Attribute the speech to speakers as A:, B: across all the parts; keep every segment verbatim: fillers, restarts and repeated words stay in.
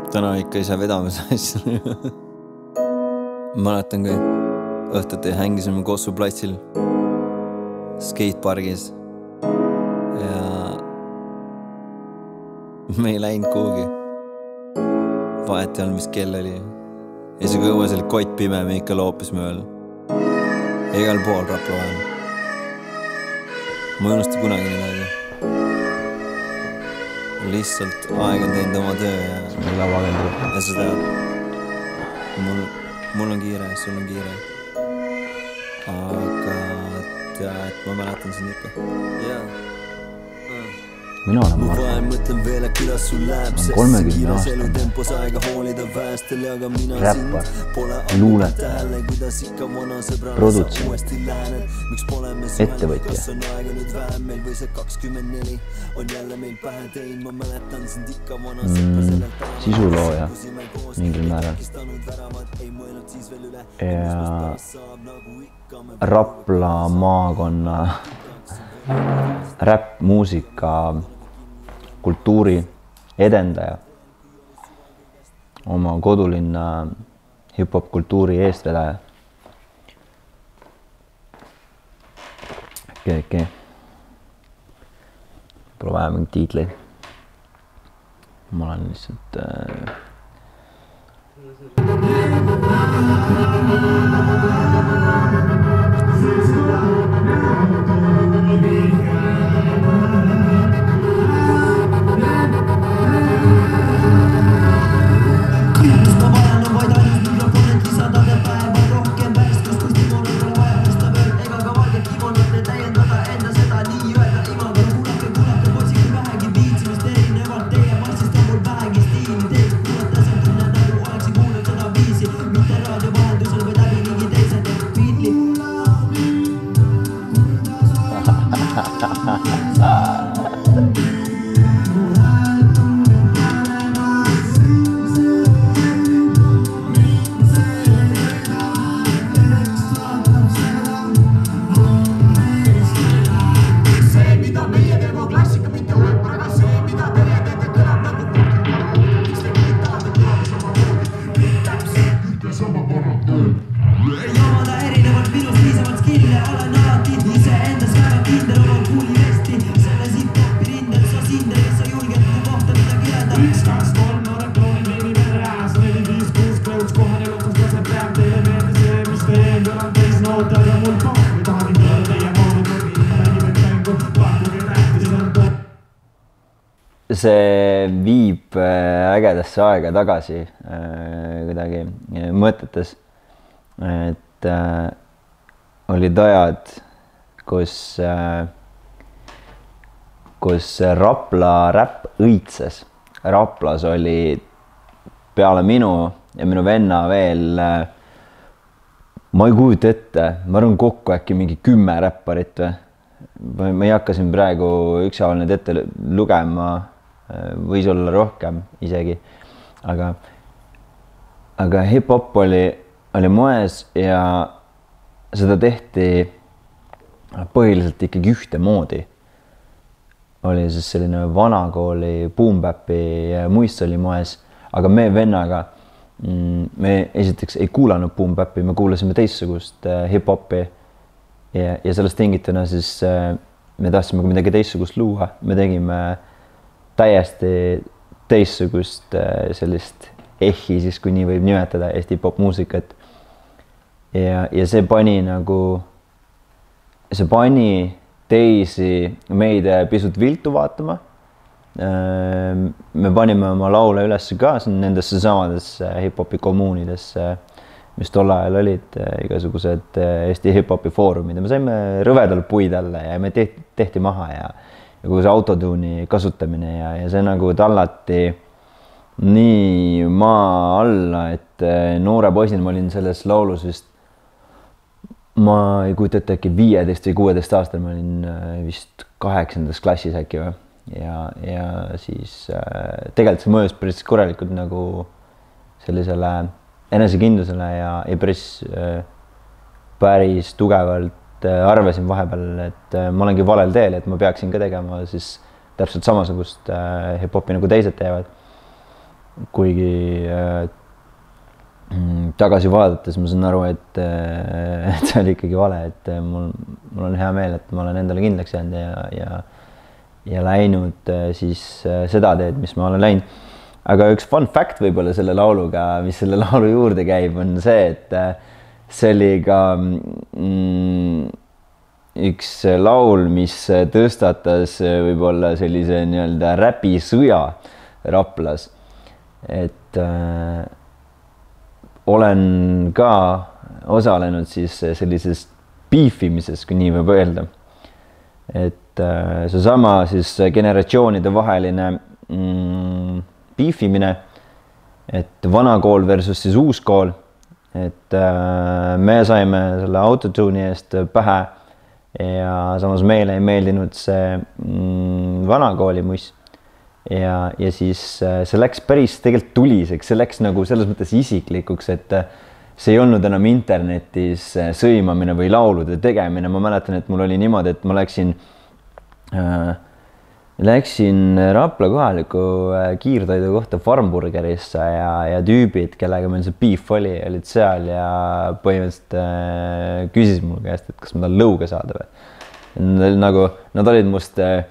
A: täna ikka ise vedamas asja. Mäletan, kui õhtuti hängisime Kossu platsil skatepargis ja me ei läinud kuhugi. Vahet ei olnud, mis kell oli. Isegi õues oli kott pime, me ikka loopisime veel. Igal pool Rapla vahel. Ma ei unusta kunagi midagi. Lihtsalt aeg on teinud oma töö ja, ja sa tead, mul, mul on kiire, sul on kiire. Aga tea, et ma mäletan sind ikka. Yeah.
B: Mina olen Marko. kolmekümne aastane räppar, luuletaja, produtsent, ettevõtja. Mm, sisulooja mingil määral. Ja Rapla maakonna räpp-muusika kultuuri edendaja, oma kodulinna hip-hop kultuuri eestvedaja. Okei, okei. Pole vähe mingi tiitleid. Ma olen lihtsalt... Äh... See viib ägedasse aega tagasi kuidagi mõtetes, et äh, olid ajad, kus, äh, kus Rapla räpp õitses. Raplas oli peale minu ja minu venna veel, äh, ma ei kujuta ette, ma arvan kokku äkki mingi kümme räpparit või. Ma ei hakka siin praegu ükshaaval need ette lugema, võis olla rohkem isegi, aga, aga hip-hop oli, oli moes ja seda tehti põhiliselt ikkagi ühte moodi. Oli siis selline vanakooli boom-bap'i muist oli moes, aga me vennaga, me esiteks ei kuulanud boom-bap'i, me kuulasime teistsugust hip-hopi ja, ja sellest tingituna siis me tahtsime ka midagi teistsugust luua, me tegime täiesti teistsugust sellist ehhi, siis kui nii võib nimetada Eesti hip-hop muusikat. Ja, ja see pani nagu, see pani teisi meid pisut viltu vaatama. Me panime oma laule üles ka nendesse samadesse hip-hopi kommuunidesse, mis tol ajal olid igasugused Eesti hip-hopi foorumid. Me saime rõvedalt puid alla ja me tehti, tehti maha ja ja kui see autotuuni kasutamine ja, ja see nagu tallati nii maa alla, et noore poisina ma olin selles laulus vist, ma ei kujuta ette äkki viieteist või kuueteist aastal, ma olin vist kaheksandas klassis äkki või. Ja, ja siis tegelikult see mõjus päris korralikult nagu sellisele enesekindlusele ja, ja päris, päris tugevalt arvasin vahepeal, et ma olengi valel teel, et ma peaksin ka tegema siis täpselt samasugust hip-hopi nagu teised teevad. kuigi äh, tagasi vaadates ma saan aru, et, et see oli ikkagi vale, et mul, mul on hea meel, et ma olen endale kindlaks jäänud ja, ja, ja läinud siis seda teed, mis ma olen läinud. Aga üks fun fact võib-olla selle lauluga, mis selle laulu juurde käib, on see, et see oli ka mm, üks laul, mis tõstatas võib-olla sellise nii-öelda räpisõja Raplas. Et äh, olen ka osalenud siis sellises beefimises, kui nii võib öelda. Et äh, see sama siis generatsioonide vaheline mm, beefimine, et vana kool versus siis uus kool. Et äh, me saime selle autotune'i eest pähe ja samas meile ei meeldinud see mm, vana kooli muss. Ja, ja siis see läks päris tegelikult tuliseks, see läks nagu selles mõttes isiklikuks, et see ei olnud enam internetis sõimamine või laulude tegemine. Ma mäletan, et mul oli niimoodi, et ma läksin, äh, läksin Rapla kohaliku kiirtoidu kohta Farmburgerisse ja, ja tüübid, kellega meil see beef oli, olid seal ja põhimõtteliselt äh, küsis mul käest, et kas ma tahan lõuga saada või. Nagu, nad olid must äh,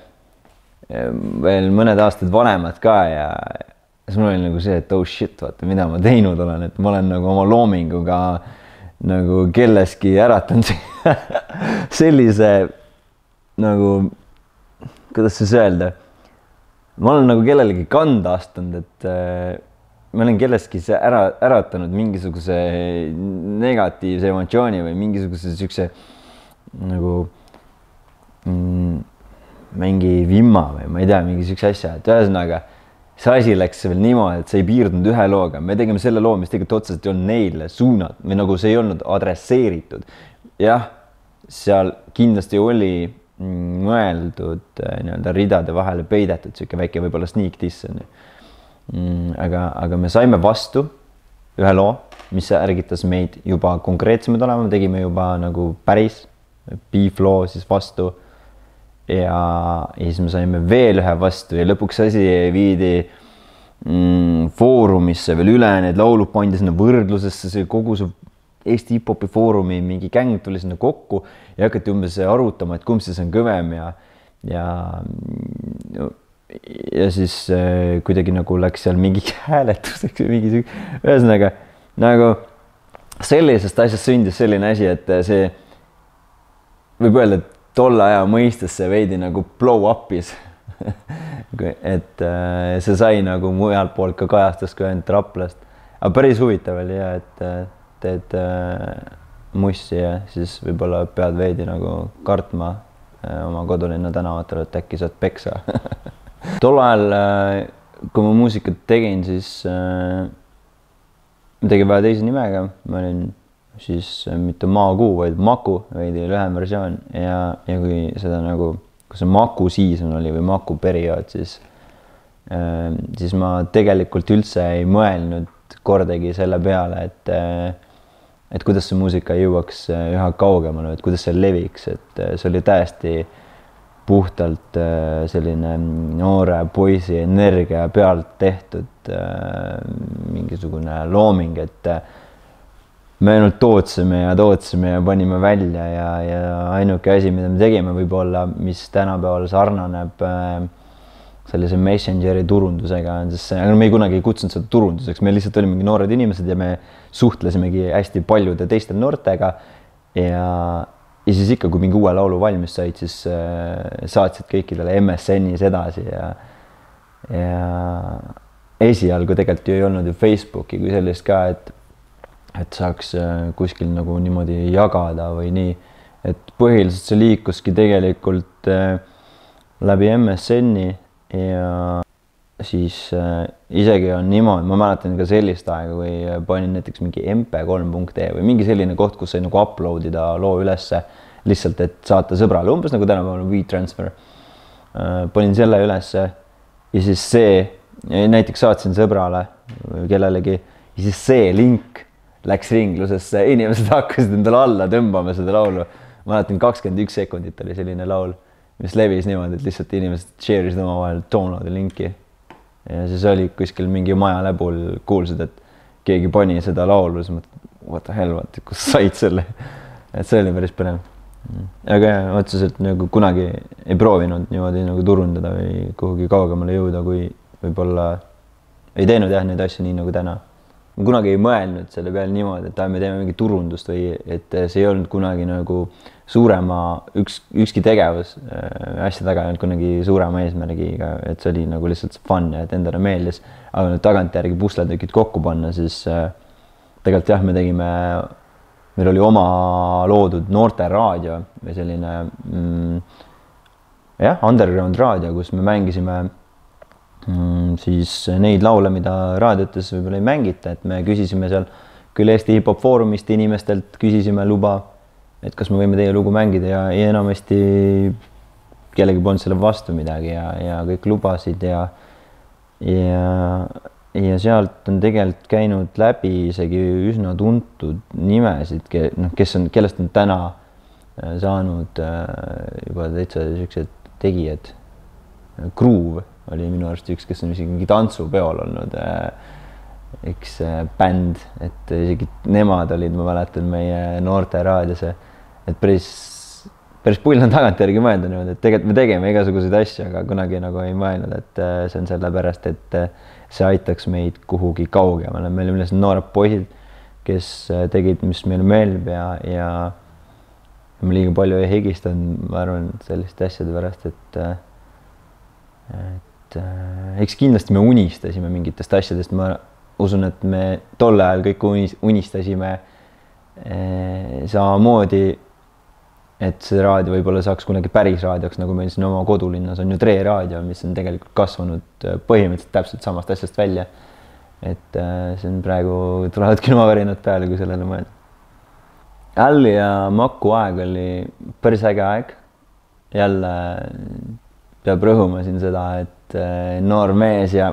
B: veel mõned aastad vanemad ka ja siis mul oli nagu see, et oh shit, vaata, mida ma teinud olen, et ma olen nagu oma loominguga nagu kelleski äratanud sellise nagu, kuidas siis öelda, ma olen nagu kellelegi kanda astunud, et äh, ma olen kelleski ära, äratanud mingisuguse negatiivse emotsiooni või mingisuguse siukse nagu mm, mingi vimma või ma ei tea, mingi siukse asja, et ühesõnaga see asi läks veel niimoodi, et see ei piirdunud ühe looga. Me tegime selle loo, mis tegelikult otseselt ei olnud neile suunad või nagu see ei olnud adresseeritud. Jah, seal kindlasti oli mõeldud nii-öelda ridade vahele peidetud siuke väike võib-olla sneak diss. Aga, aga me saime vastu ühe loo, mis ärgitas meid juba konkreetsemad olema. Me tegime juba nagu päris beef loo siis vastu. Ja, ja siis me saime veel ühe vastu ja lõpuks asi viidi mm, foorumisse veel üle, need laulud pandi sinna võrdlusesse, see kogu see Eesti hip-hopi foorumi mingi gäng tuli sinna kokku ja hakati umbes arutama, et kumb siis on kõvem ja, ja, ja siis äh, kuidagi nagu läks seal mingi hääletuseks või mingi ühesõnaga nagu sellisest asjast sündis selline asi, et see võib öelda, et tolle aja mõistes see veidi nagu blow up'is et äh, see sai nagu mujalt poolt ka kajastas kui ainult Raplast. Aga päris huvitav oli ja, et teed äh, mussi ja siis võib-olla pead veidi nagu kartma äh, oma kodulinna tänavatel, et äkki saad peksa tol ajal, äh, kui ma muusikat tegin, siis äh, ma tegin väga teise nimega, ma olin siis mitte Maakuu, vaid Maku, veidi lühem versioon ja, ja kui seda nagu, kui see Maku season oli või Maku periood, siis, äh, siis ma tegelikult üldse ei mõelnud kordagi selle peale, et, et kuidas see muusika jõuaks üha kaugemale, et kuidas see leviks, et see oli täiesti puhtalt selline noore poisi energia pealt tehtud mingisugune looming, et me ainult tootsime ja tootsime ja panime välja ja, ja ainuke asi, mida me tegime võib-olla, mis tänapäeval sarnaneb sellise Messengeri turundusega, sest see, aga me ei kunagi ei kutsunud seda turunduseks, me lihtsalt olime mingi noored inimesed ja me suhtlesimegi hästi paljude teiste noortega ja, ja siis ikka, kui mingi uue laulu valmis said, siis saatsid kõikidele M S N-is edasi ja, ja esialgu tegelikult ju ei olnud ju Facebooki kui sellist ka, et et saaks kuskil nagu niimoodi jagada või nii, et põhiliselt see liikuski tegelikult läbi M S N-i ja siis isegi on niimoodi, ma mäletan ka sellist aega, kui panin näiteks mingi M P kolm punkt E või mingi selline koht, kus sai nagu uploadida loo ülesse lihtsalt, et saata sõbrale, umbes nagu tänapäeval WeTransfer. Panin selle ülesse ja siis see, näiteks saatsin sõbrale kellelegi ja siis see link läks ringlusesse, inimesed hakkasid endale alla tõmbama seda laulu. Ma mäletan, kakskümmend üks sekundit oli selline laul, mis levis niimoodi, et lihtsalt inimesed share'isid oma vahel downloadi linki. ja siis oli kuskil mingi maja läbul kuulsid, et keegi pani seda laulu, siis mõtled, what the hell, vaata, kus said selle. Et see oli päris põnev. Aga jah, otseselt nagu kunagi ei proovinud niimoodi nagu turundada või kuhugi kaugemale jõuda, kui võib-olla ei teinud jah neid asju nii nagu täna. Ma kunagi ei mõelnud selle peale niimoodi, et me teeme mingi turundust või et see ei olnud kunagi nagu suurema, üks, ükski tegevus asja taga ei olnud kunagi suurema eesmärgiga, et see oli nagu lihtsalt fun ja et endale meeldis. Aga nüüd tagantjärgi pusletükid kokku panna, siis tegelikult jah, me tegime, meil oli oma loodud noorte raadio või selline mm, jah, underground raadio, kus me mängisime mm, siis neid laule, mida raadiotes võib-olla ei mängita, et me küsisime seal küll Eesti hip-hop foorumist inimestelt, küsisime luba, et kas me võime teie lugu mängida ja, ja enamasti kellegi polnud selle vastu midagi ja, ja kõik lubasid ja ja ja sealt on tegelikult käinud läbi isegi üsna tuntud nimesid, noh, kes on, kellest on täna saanud juba täitsa sellised tegijad. Groove oli minu arust üks, kes on isegi mingi tantsupeol olnud üks bänd, et isegi nemad olid, ma mäletan, meie noorte raadiose, et päris, päris pull on tagantjärgi mõelda niimoodi, et tegelikult me tegime igasuguseid asju, aga kunagi nagu ei mõelnud, et see on sellepärast, et see aitaks meid kuhugi kaugemale. Meil oli noored poisid, kes tegid, mis meile meeldib ja, ja me liiga palju ei higistanud, ma arvan, selliste asjade pärast, et, et eks kindlasti me unistasime mingitest asjadest. Ma usun, et me tol ajal kõik unistasime samamoodi, et see raadio võib-olla saaks kunagi päris raadioks, nagu meil siin oma kodulinnas on ju Tre raadio, mis on tegelikult kasvanud põhimõtteliselt täpselt samast asjast välja. Et see on praegu, tulevad külmavärinad peale, kui sellele mõelda. Alli ja Maku aeg oli päris äge aeg. Jälle peab rõhuma siin seda, et noor mees ja,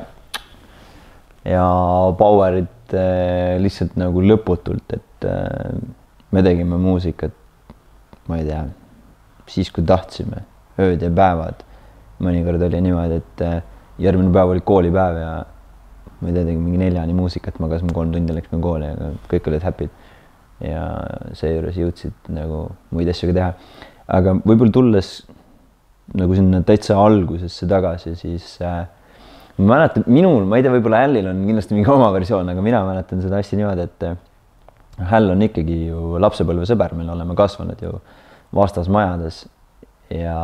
B: ja powerit lihtsalt nagu lõputult, et me tegime muusikat, ma ei tea, siis kui tahtsime, ööd ja päevad. Mõnikord oli niimoodi, et järgmine päev oli koolipäev ja ma ei tea, tegime mingi neljani muusikat, magasime kolm tundi, läksime kooli, aga kõik olid happy'd. Ja seejuures jõudsid nagu muid asju ka teha. Aga võib-olla tulles nagu sinna täitsa algusesse tagasi, siis äh, ma mäletan, minul, ma ei tea, võib-olla Hällil on kindlasti mingi oma versioon, aga mina mäletan seda asja niimoodi, et Häll on ikkagi ju lapsepõlve sõber, meil oleme kasvanud ju vastasmajades ja,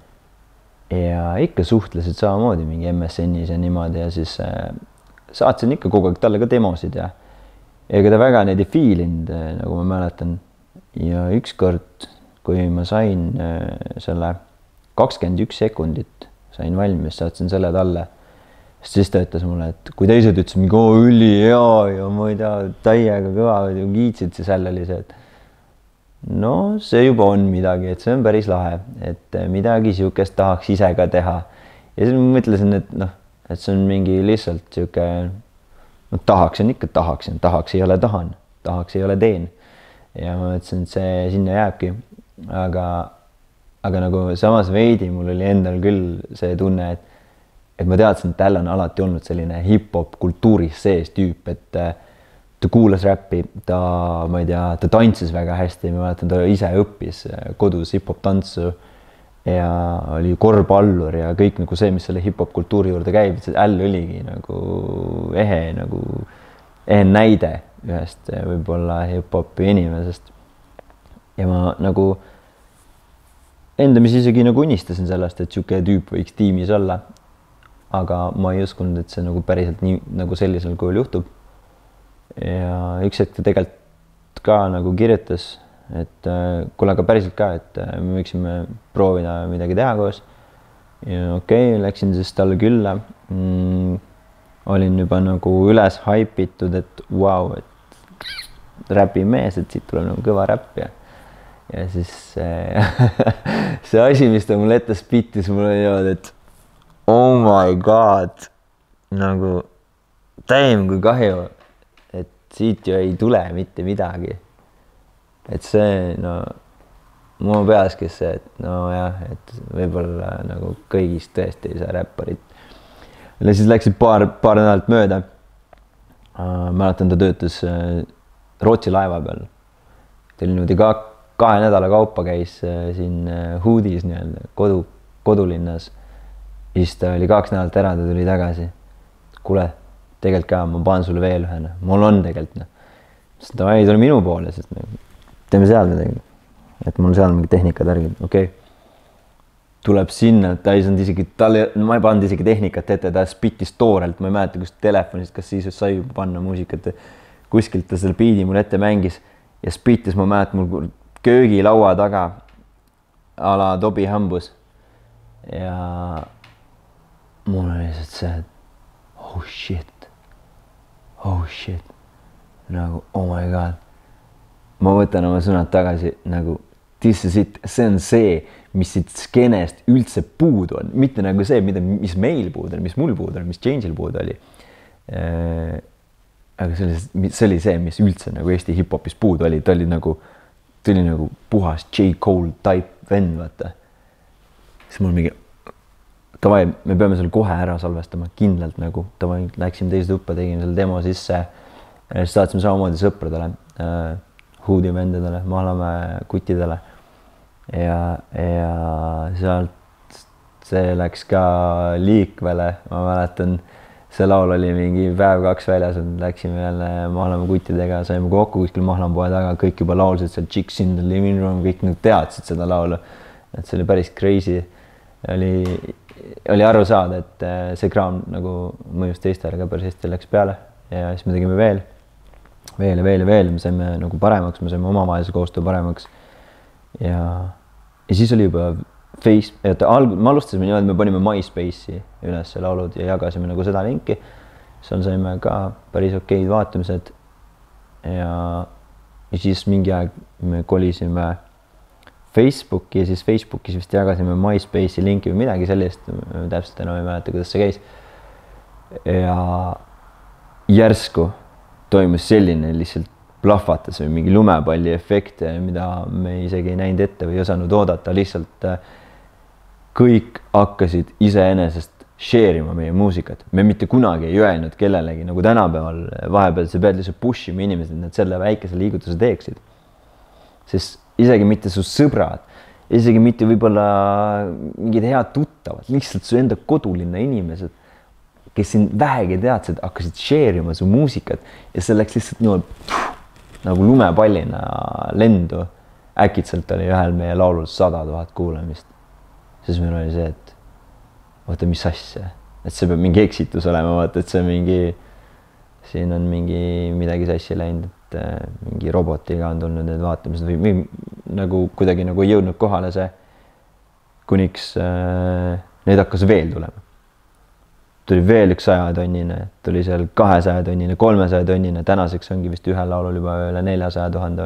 B: ja ikka suhtlesid samamoodi mingi M S N-is ja niimoodi ja siis äh, saatsin ikka kogu aeg talle ka demosid ja ega ta väga neid ei fiilinud, nagu ma mäletan. Ja ükskord, kui ma sain äh, selle kakskümmend üks sekundit, sain valmis, saatsin selle talle, siis ta ütles mulle, et kui teised ütlesid mingi oo, üli hea ja ma ei tea, täiega kõva või kiitsid, siis Häll oli see, et no see juba on midagi, et see on päris lahe, et midagi siukest tahaks ise ka teha. Ja siis ma mõtlesin, et noh, et see on mingi lihtsalt siuke, no tahaksin ikka, tahaksin, tahaks ei ole tahan, tahaks ei ole teen. Ja ma mõtlesin, et see sinna jääbki, aga, aga nagu samas veidi mul oli endal küll see tunne, et et ma teadsin, et Häll on alati olnud selline hip-hop kultuuris sees tüüp, et ta kuulas räppi, ta, ma ei tea, ta tantsis väga hästi, ma mäletan, ta ise õppis kodus hip-hop tantsu ja oli korvpallur ja kõik nagu see, mis selle hip-hop kultuuri juurde käib, et Häll oligi nagu ehe, nagu ehe näide ühest võib-olla hip-hopi inimesest. Ja ma nagu enda, mis isegi nagu unistasin sellest, et siuke tüüp võiks tiimis olla. Aga ma ei uskunud, et see nagu päriselt nii nagu sellisel kujul juhtub. Ja üks hetk ta tegelikult ka nagu kirjutas, et kuule aga päriselt ka, et me võiksime proovida midagi teha koos. Ja okei, okay, läksin siis talle külla. Mm, olin juba nagu üles haipitud, et vau, wow, et räpi mees, et siit tuleb nagu kõva räpp ja ja siis see asi, mis ta mulle ette spittis, mul oli niimoodi, et oh my god, nagu täim kui kahju, et siit ju ei tule mitte midagi. Et see, no, mu peaski see, et no jah, et võib-olla nagu kõigist tõesti ei saa räpparit. ja siis läksid paar, paar nädalat mööda. Mäletan, ta töötas Rootsi laeva peal. Ta oli niimoodi ka kahe nädala kaupa käis siin Hoodis nii-öelda kodu, kodulinnas. Siis ta oli kaks nädalat ära, ta tuli tagasi. Kuule, tegelikult ka, ma panen sulle veel ühena. Mul on tegelikult. Siis ta ei tule minu poole, sest teeme seal midagi. Et mul seal mingi tehnika tärgid, okei. Okay. Tuleb sinna, ta ei saanud isegi, talle, ma ei pannud isegi tehnikat ette, ta spittis toorelt, ma ei mäleta, kus telefonist, kas siis sai juba panna muusikat. Kuskilt ta selle biidi mul ette mängis ja spittis, ma mäletan, mul köögilaua taga a la Tobi hambus. Ja mul oli lihtsalt see, et oh shit, oh shit, nagu oh my god. Ma võtan oma sõnad tagasi, nagu this is it, see on see, mis siit skeenest üldse puudu on. Mitte nagu see, mida, mis meil puudu on, mis mul puudu on, mis Change'il puudu oli. Aga see oli, see oli see, mis üldse nagu Eesti hip-hopis puudu oli. Ta oli nagu, ta oli nagu puhas J. Cole type vend, vaata. Siis mul mingi, tavai, me peame selle kohe ära salvestama, kindlalt nagu. Tavai, läksime teised õppe, tegime selle demo sisse. Siis saatsime samamoodi sõpradele, Hoodi vendadele, Mahlamäe kuttidele. Ja, ja sealt see läks ka Liikvele, ma mäletan, see laul oli mingi päev kaks väljas, läksime jälle Mahlamäe kuttidega, saime kokku kuskil Mahlamäe taga, kõik juba laulsid seal Chicks in the living room, kõik nüüd teadsid seda laulu, et see oli päris crazy. Oli, oli aru saada, et see kraam nagu mõjus teistele ka päris hästi läks peale ja siis me tegime veel, veel ja veel ja veel, me saime nagu paremaks, me saime omavahelise koostöö paremaks ja Ja siis oli juba Face, et alg, me alustasime niimoodi, me panime MySpace'i üles laulud ja jagasime nagu seda linki. Seal saime ka päris okeid vaatamised ja, ja siis mingi aeg me kolisime Facebooki ja siis Facebookis vist jagasime MySpace'i linki või midagi sellist, täpselt enam ei mäleta, kuidas see käis. Ja järsku toimus selline lihtsalt plahvatas või mingi lumepalli efekte, mida me isegi ei näinud ette või ei osanud oodata, lihtsalt kõik hakkasid iseenesest share ima meie muusikat. Me mitte kunagi ei öelnud kellelegi, nagu tänapäeval vahepeal sa pead lihtsalt push ima inimesed, et nad selle väikese liigutuse teeksid. Sest isegi mitte su sõbrad, isegi mitte võib-olla mingid head tuttavad, lihtsalt su enda kodulinna inimesed, kes siin vähegi teadsid, hakkasid share ima su muusikat ja see läks lihtsalt niimoodi nagu lumepallina lendu. Äkitselt oli ühel meie laulul sada tuhat kuulamist. Siis meil oli see, et vaata, mis asja. Et see peab mingi eksitus olema, vaata, et see mingi, siin on mingi midagi sassi läinud, et mingi robotiga on tulnud need vaatamised või, või nagu kuidagi nagu ei jõudnud kohale see, kuniks äh, neid hakkas veel tulema. Tuli veel üks sajatonnine, tuli seal kahesajatonnine, kolmesajatonnine, tänaseks ongi vist ühel laulul juba üle neljasaja tuhande.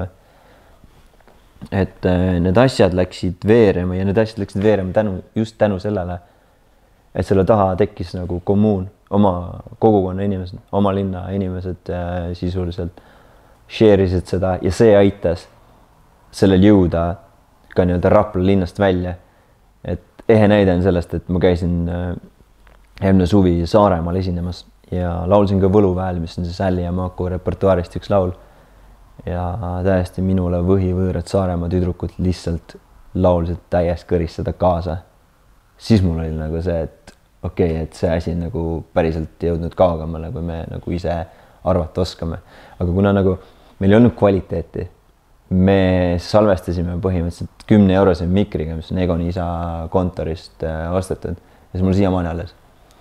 B: Et need asjad läksid veerema ja need asjad läksid veerema tänu, just tänu sellele, et selle taha tekkis nagu kommuun, oma kogukonna inimesed, oma linna inimesed sisuliselt share isid seda ja see aitas sellel jõuda ka nii-öelda Rapla linnast välja. Et ehe näide on sellest, et ma käisin eelmine suvi Saaremaal esinemas ja laulsin ka Võluväel, mis on siis Älli ja Maaku repertuaarist üks laul. Ja täiesti minule võhivõõrad Saaremaa tüdrukud lihtsalt laulsid täiesti kõristada kaasa. Siis mul oli nagu see, et okei, okay, et see asi nagu päriselt jõudnud kaugemale, kui me nagu ise arvata oskame. Aga kuna nagu meil ei olnud kvaliteeti, me salvestasime põhimõtteliselt kümne eurose mikriga, mis on Egoni isa kontorist ostetud ja see mul siiamaani alles.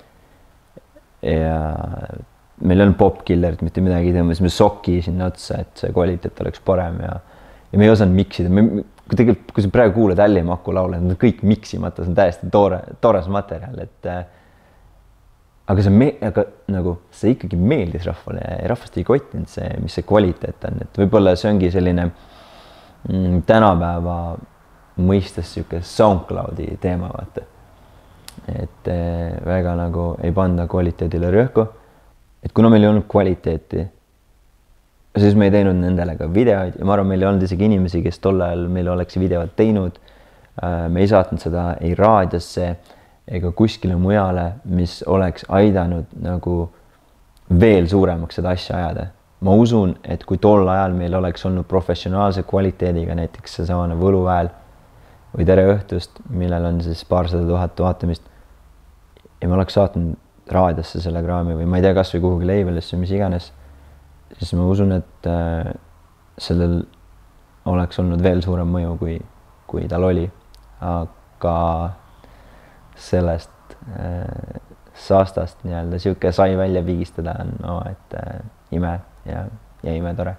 B: Ja meil on popkillerit, mitte midagi, tõmbasime soki sinna otsa, et see kvaliteet oleks parem ja, ja me ei osanud miksida. Me, kui, tegelikult, kui sa praegu kuuled Älli ja Maaku laule, need on kõik miksimata, see on täiesti toore, toores materjal. Et, aga, see me, aga nagu, see ikkagi meeldis rahvale ja rahvast ei kottinud see, mis see kvaliteet on. Et võib-olla see ongi selline mm, tänapäeva mõistes siuke SoundCloudi teema, vaata. Et eh, väga nagu ei panda kvaliteedile rõhku. Et kuna meil ei olnud kvaliteeti, siis me ei teinud nendele ka videoid ja ma arvan, meil ei olnud isegi inimesi, kes tollel meil oleks videod teinud. Me ei saatnud seda ei raadiosse ega kuskile mujale, mis oleks aidanud nagu veel suuremaks seda asja ajada. Ma usun, et kui tol ajal meil oleks olnud professionaalse kvaliteediga näiteks seesamane Võluväel või Tere õhtust, millel on siis paarsada tuhat vaatamist ja ma oleks saatnud raadiosse selle kraami või ma ei tea, kas või kuhugi labelisse, mis iganes, siis ma usun, et äh, sellel oleks olnud veel suurem mõju, kui, kui tal oli. Aga sellest äh, saastast nii-öelda siuke sai välja pigistada on no, et äh, ime ja, ja ime tore.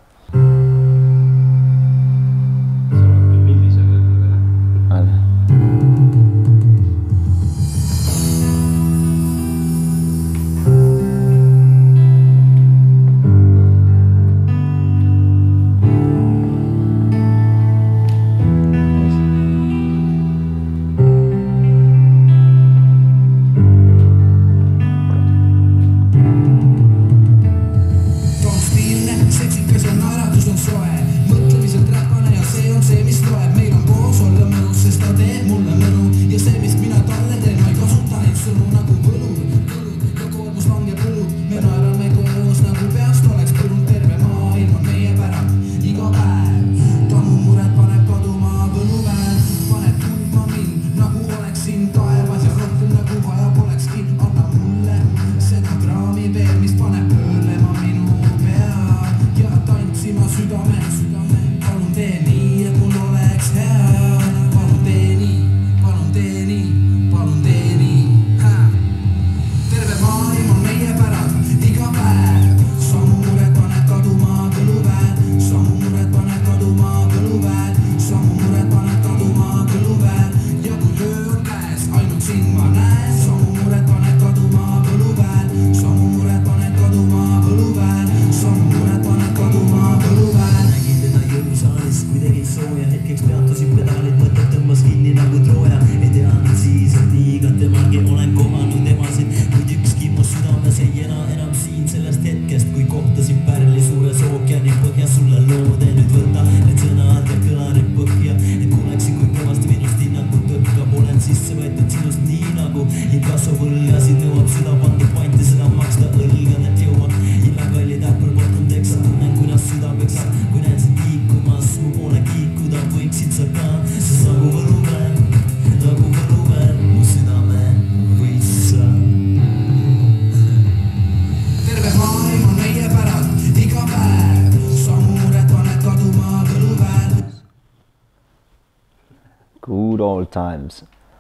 B: Good old times.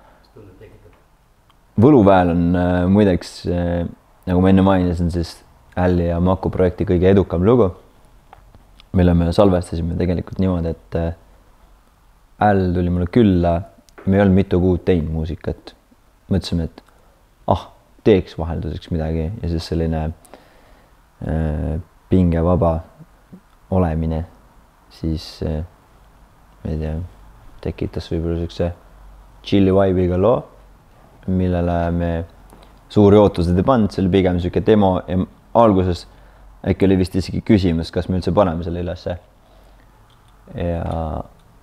B: Võluväel on äh, muideks, äh, nagu ma enne mainisin, siis Älli ja Maku projekti kõige edukam lugu, mille me salvestasime tegelikult niimoodi, et äh, Äll tuli mulle külla, me ei olnud mitu kuud teinud muusikat. Mõtlesime, et ah, teeks vahelduseks midagi ja siis selline äh, pingevaba olemine, siis äh, ma ei tea, tekitas võib-olla selline chilli vibe'iga loo, millele me suuri ootused ei pannud, see oli pigem selline demo ja alguses äkki oli vist isegi küsimus, kas me üldse paneme selle ülesse. Ja,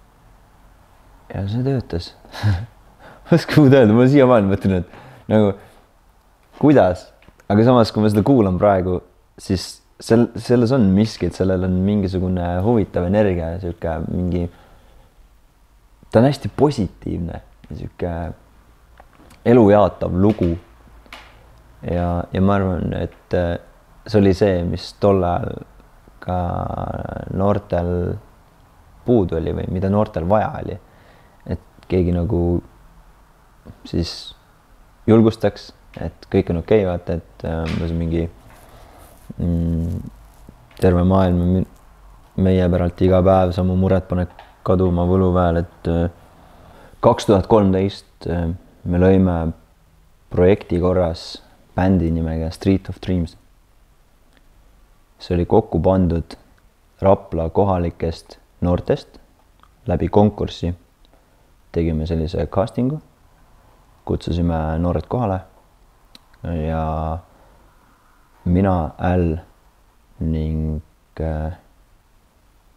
B: ja see töötas. Oskab öelda, ma siiamaani mõtlen, et nagu kuidas, aga samas, kui ma seda kuulan praegu, siis sel, selles on miski, et sellel on mingisugune huvitav energia ja siuke mingi ta on hästi positiivne, siuke elujaatav lugu. Ja, ja ma arvan, et see oli see, mis tol ajal ka noortel puudu oli või mida noortel vaja oli. Et keegi nagu siis julgustaks, et kõik on okei, vaata, et ma see mingi mm, terve maailm meie päralt iga päev samu muret paneb kaduma Võluväel, et kaks tuhat kolmteist me lõime projekti korras bändi nimega Street of Dreams. See oli kokku pandud Rapla kohalikest noortest läbi konkurssi. Tegime sellise castingu, kutsusime noored kohale ja mina, Äll ning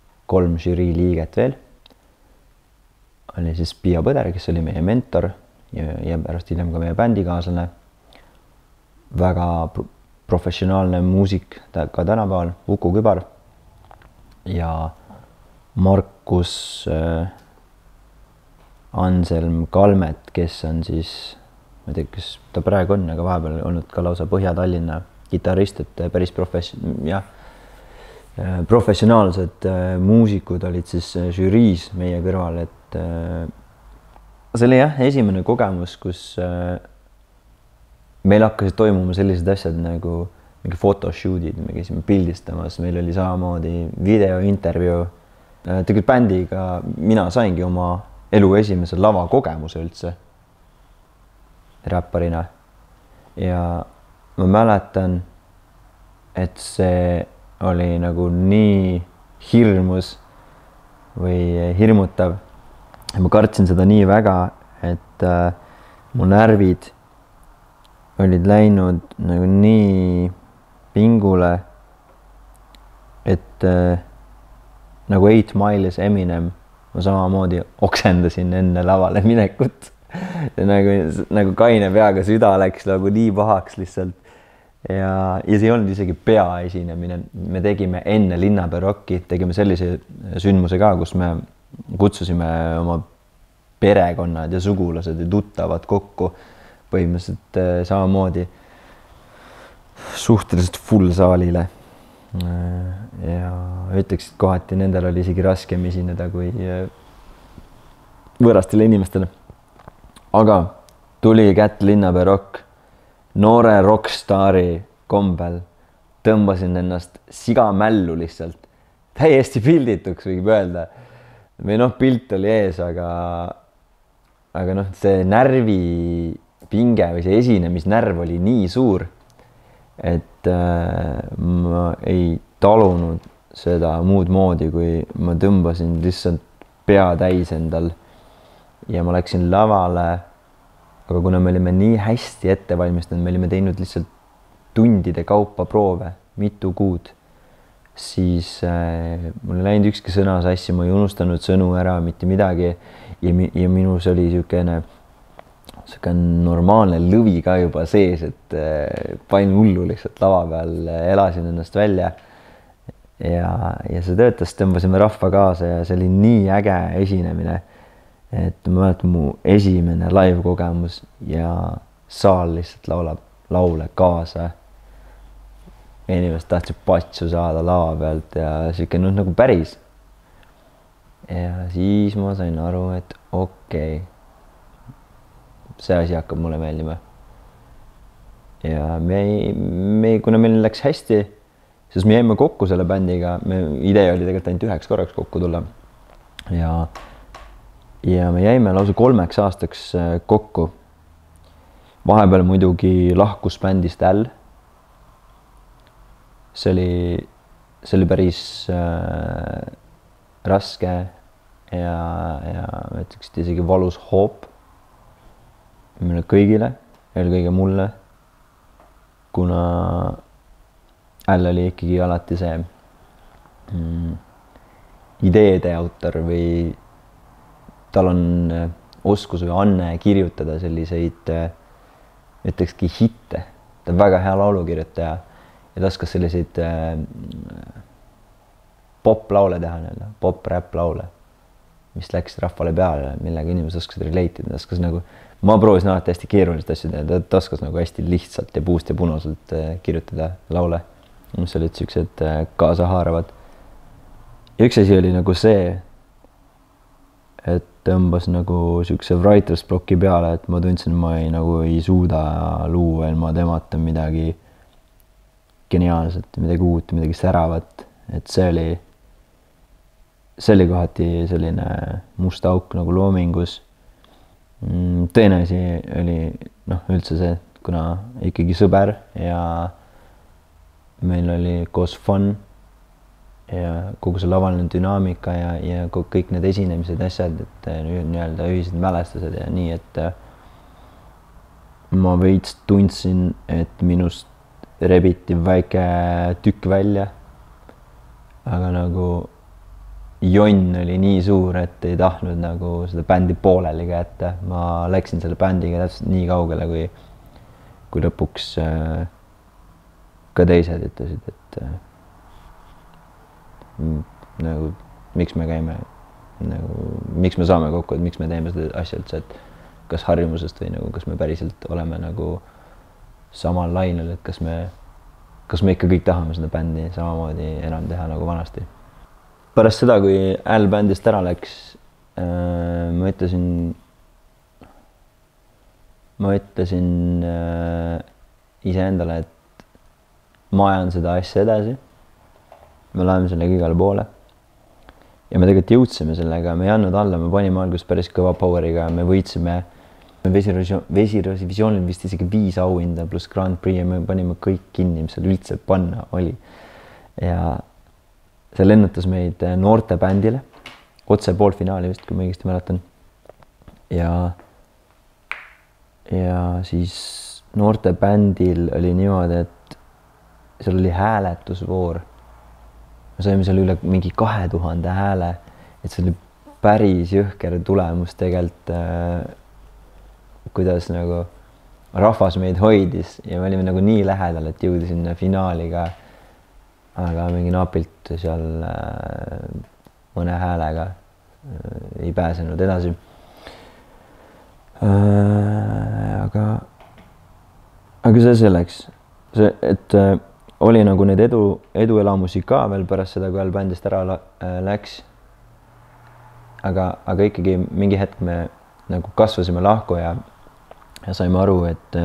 B: kolm žürii liiget veel. Oli siis Pia Põder, kes oli meie mentor ja, ja pärast hiljem ka meie bändikaaslane. Väga pro professionaalne muusik ka tänapäeval, Uku Kübar ja Markus äh, Anselm Kalmet, kes on siis, ma ei tea, kes ta praegu on, aga vahepeal olnud ka lausa Põhja-Tallinna kitarrist, et päris profess-, jah, professionaalsed muusikud olid siis žüriis meie kõrval, et see oli jah, esimene kogemus, kus meil hakkasid toimuma sellised asjad nagu mingi photoshootid, me käisime pildistamas, meil oli samamoodi videointervjuu. Tegelikult bändiga mina saingi oma elu esimese lava kogemuse üldse räpparina ja ma mäletan, et see oli nagu nii hirmus või hirmutav. Ma kartsin seda nii väga, et äh, mu närvid olid läinud nagu nii pingule, et äh, nagu Eight Miles Eminem ma samamoodi oksendasin enne lavale minekut. nagu, nagu kaine peaga süda läks nagu nii pahaks lihtsalt. Ja, ja see ei olnud isegi peaesinemine. Me tegime enne Linnapea Rocki, tegime sellise sündmuse ka, kus me kutsusime oma perekonnad ja sugulased ja tuttavad kokku. Põhimõtteliselt samamoodi suhteliselt full saalile. Ja ütleks, et kohati nendel oli isegi raskem esineda kui võõrastele inimestele. Aga tuli kätt Linnapea Rock, noore rockstaari kombel, tõmbasin ennast sigamällu lihtsalt, täiesti pildituks võib öelda. Või noh, pilt oli ees, aga, aga noh, see närvipinge või see esinemisnärv oli nii suur, et äh, ma ei talunud seda muud moodi, kui ma tõmbasin lihtsalt pea täis endal ja ma läksin lavale, aga kuna me olime nii hästi ette valmistanud, me olime teinud lihtsalt tundide kaupa proove, mitu kuud, siis äh, mul ei läinud ükski sõna sassi, ma ei unustanud sõnu ära, mitte midagi ja, ja minus oli niisugune normaalne lõvi ka juba sees, et panin hullu lihtsalt lava peal, elasin ennast välja ja, ja see töötas, tõmbasime rahva kaasa ja see oli nii äge esinemine, et ma mäletan mu esimene live kogemus ja saal lihtsalt laulab laule kaasa. Inimesed tahtsid patsu saada lava pealt ja siuke noh, nagu päris. Ja siis ma sain aru, et okei, okay, see asi hakkab mulle meeldima. Ja me, me, kuna meil läks hästi, siis me jäime kokku selle bändiga, me, idee oli tegelikult ainult üheks korraks kokku tulla. Ja, ja me jäime lausa kolmeks aastaks kokku. Vahepeal muidugi lahkus bändist L. See oli, see oli päris äh, raske ja, ja ütleks, isegi valus hoop meile kõigile, eelkõige mulle, kuna L oli ikkagi alati see mm, ideede autor või tal on oskus või anne kirjutada selliseid, ütlekski hitte. Ta on väga hea laulukirjutaja ja ta oskas selliseid pop-laule teha, pop-rap-laule, mis läks rahvale peale, millega inimesed oskasid relate'ida, ta oskas nagu ma proovisin alati hästi keerulist asju teha, ta oskas nagu hästi lihtsalt ja puust ja punaselt kirjutada laule, mis olid siuksed kaasahaaravad. Ja üks asi oli nagu see, et tõmbas nagu siukse writers blocki peale, et ma tundsin, ma ei, nagu ei suuda luua ilma temata midagi geniaalset, midagi uut, midagi säravat, et see oli, see oli kohati selline must auk nagu loomingus. Teine asi oli noh, üldse see, kuna ikkagi sõber ja meil oli koos fun ja kogu see lavaline dünaamika ja, ja kõik need esinemised asjad, et nii-öelda ühised mälestused ja nii, et ma veits tundsin, et minust rebiti väike tükk välja, aga nagu jonn oli nii suur, et ei tahtnud nagu seda bändi pooleli ka jätta. Ma läksin selle bändiga täpselt nii kaugele, kui, kui lõpuks äh, ka teised ütlesid, et äh, nagu miks me käime, nagu, miks me saame kokku, et miks me teeme seda asja üldse, et kas harjumusest või nagu, kas me päriselt oleme nagu samal lainel, et kas me, kas me ikka kõik tahame seda bändi samamoodi enam teha nagu vanasti. Pärast seda, kui Al bändist ära läks, äh, ma ütlesin, ma ütlesin äh, iseendale, et ma ajan seda asja edasi. Me läheme sellega igale poole. Ja me tegelikult jõudsime sellega, me ei andnud alla, me panime alguses päris kõva poweriga, me võitsime Vesirevisioonil vist isegi viis auhinda pluss Grand Prix ja me panime kõik kinni, mis seal üldse panna oli. Ja see lennutas meid noorte bändile, otse poolfinaali vist, kui ma õigesti mäletan. Ja, ja siis noorte bändil oli niimoodi, et seal oli hääletusvoor. Me saime seal üle mingi kahe tuhande hääle, et see oli päris jõhker tulemus tegelikult, kuidas nagu rahvas meid hoidis ja me olime nagu nii lähedal, et jõudi sinna finaali ka, aga mingi napilt seal mõne häälega ei pääsenud edasi. Aga, aga see selleks, see, et oli nagu need edu, eduelamusi ka veel pärast seda, kui Al bändist ära läks. Aga, aga ikkagi mingi hetk me nagu kasvasime lahku ja ja saime aru, et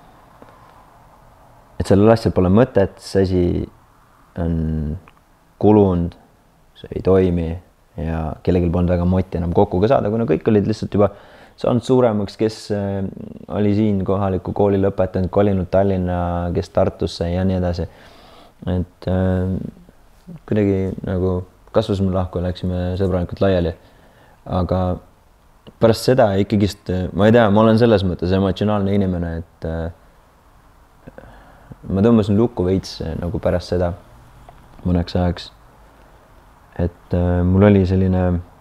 B: et sellel asjal pole mõtet, see asi on kulunud, see ei toimi ja kellelgi polnud väga moti enam kokku ka saada, kuna kõik olid lihtsalt juba saanud suuremaks, kes oli siin kohaliku kooli lõpetanud, kolinud Tallinna, kes Tartusse ja nii edasi. Et äh, kuidagi nagu kasvasime lahku ja läksime sõbralikult laiali, aga pärast seda ikkagist, ma ei tea, ma olen selles mõttes emotsionaalne inimene, et äh, ma tõmbasin lukku veits nagu pärast seda mõneks ajaks. Et äh, mul oli selline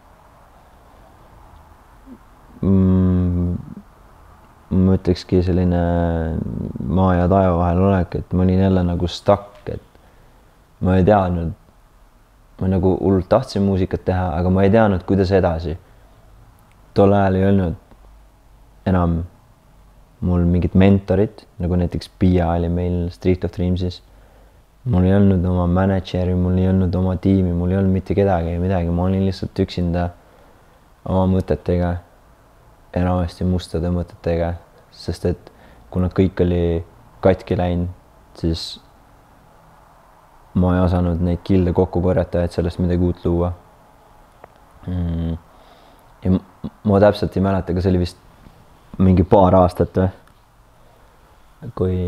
B: mm, ma ütlekski selline maa ja taeva vahel olek, et ma olin jälle nagu stuck, et ma ei teadnud, ma nagu hullult tahtsin muusikat teha, aga ma ei teadnud, kuidas edasi. Tol ajal ei olnud enam mul mingit mentorit, nagu näiteks Pia oli meil Street of Dreamsis. Mul ei olnud oma manageri, mul ei olnud oma tiimi, mul ei olnud mitte kedagi ja midagi. Ma olin lihtsalt üksinda oma mõtetega, enamasti mustade mõtetega, sest et kuna kõik oli katki läinud, siis ma ei osanud neid kilde kokku korjata, et sellest midagi uut luua. Mm. Ja ma täpselt ei mäleta, aga see oli vist mingi paar aastat või, kui,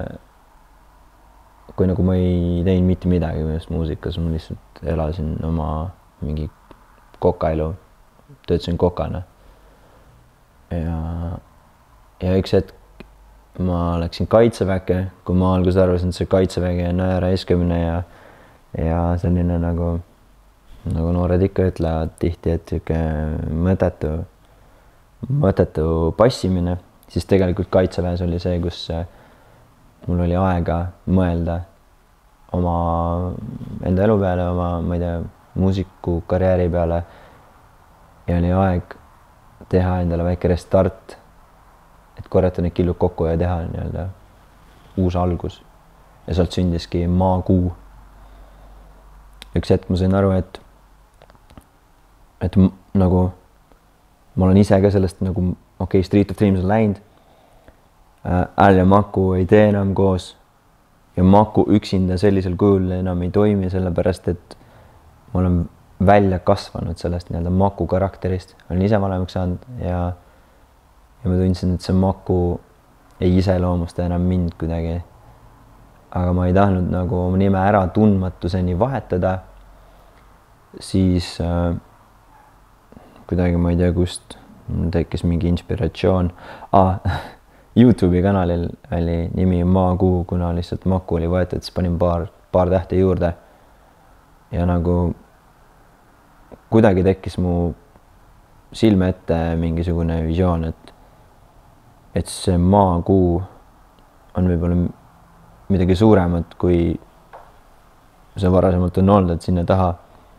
B: kui nagu ma ei teinud mitte midagi millest muusikas, ma lihtsalt elasin oma mingi kokaelu, töötasin kokana. Ja, ja üks hetk ma läksin kaitseväkke, kui ma alguses arvasin, et see kaitsevägi on ära eskamine ja, ja selline nagu nagu noored ikka ütlevad tihti, et siuke mõtetu, mõtetu passimine, siis tegelikult kaitseväes oli see, kus mul oli aega mõelda oma enda elu peale, oma, ma ei tea, muusiku karjääri peale ja oli aeg teha endale väike restart, et korjata need killud kokku ja teha nii-öelda uus algus. Ja sealt sündiski Maakuu. Üks hetk ma sain aru, et et nagu ma olen ise ka sellest nagu okei, okay, Street of Dreams on läinud, Al ja Maku ei tee enam koos ja Maku üksinda sellisel kujul enam ei toimi, sellepärast et ma olen välja kasvanud sellest nii-öelda Maku karakterist, olen ise vanemaks saanud ja, ja ma tundsin, et see Maku ei iseloomusta enam mind kuidagi, aga ma ei tahtnud nagu oma nime ära tundmatuseni vahetada, siis äh, kuidagi ma ei tea, kust tekkis mingi inspiratsioon. Ah, YouTube'i kanalil oli nimi Maakuu, kuna lihtsalt Maku oli võetud, siis panin paar, paar tähte juurde. Ja nagu kuidagi tekkis mu silme ette mingisugune visioon, et, et see maakuu on võib-olla midagi suuremat, kui see varasemalt on olnud, et sinna taha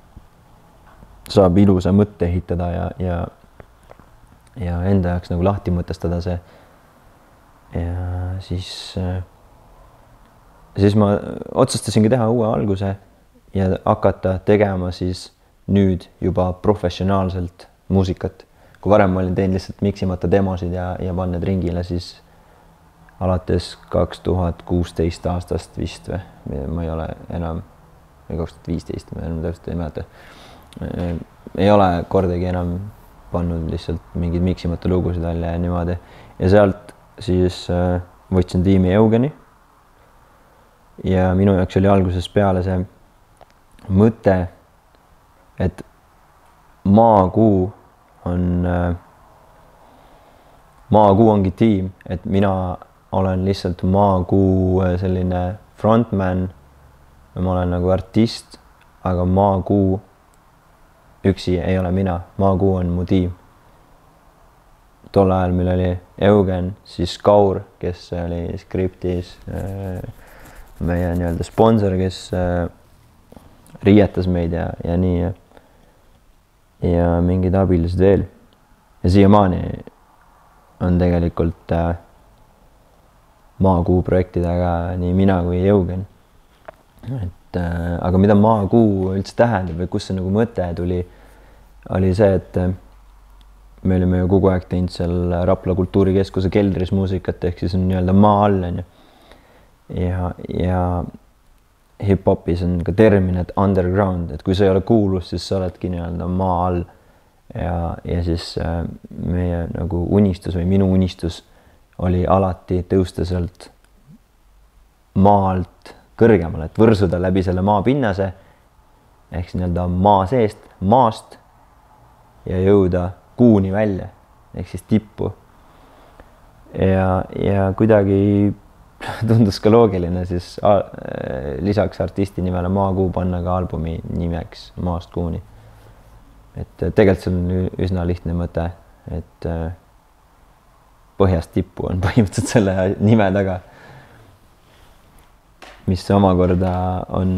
B: saab ilusa mõtte ehitada ja, ja, ja enda jaoks nagu lahti mõtestada see. Ja siis, siis ma otsustasingi teha uue alguse ja hakata tegema siis nüüd juba professionaalselt muusikat. Kui varem ma olin teinud lihtsalt miksimata demosid ja, ja pannud ringile, siis alates kaks tuhat kuusteist aastast vist või, ma ei ole enam, või kaks tuhat viisteist, ma enam täpselt ei mäleta. Ei ole kordagi enam pannud lihtsalt mingeid miksimata lugusid välja ja niimoodi. Ja sealt siis võtsin tiimi Eugeni ja minu jaoks oli alguses peale see mõte, et maakuu on, maakuu ongi tiim, et mina olen lihtsalt maakuu selline frontman, ma olen nagu artist, aga maakuu üksi ei ole mina, maakuu on mu tiim. Tol ajal meil oli Eugen, siis Kaur, kes oli skriptis, meie nii-öelda sponsor, kes riietas meid ja, ja nii ja, ja mingid abilised veel. Ja siiamaani on tegelikult äh, maakuu projektidega nii mina kui Eugen. Et, äh, aga mida maakuu üldse tähendab või kus see nagu mõte tuli, oli see, et äh, me olime ju kogu aeg teinud seal Rapla kultuurikeskuse keldris muusikat, ehk siis on nii-öelda maa all. On ju. Ja, ja hip-hopis on ka termin, et underground, et kui sa ei ole kuulus, siis sa oledki nii-öelda maa all. Ja, ja siis äh, meie nagu unistus või minu unistus oli alati tõusta sealt maalt kõrgemale, et võrsuda läbi selle maa pinnase, ehk nii-öelda maa seest, maast ja jõuda kuuni välja, ehk siis tippu. Ja, ja kuidagi tundus ka loogiline siis a, lisaks artisti nimele maakuu panna ka albumi nimeks maast kuuni. Et tegelikult see on üsna lihtne mõte, et põhjast tippu on põhimõtteliselt selle nime taga, mis omakorda on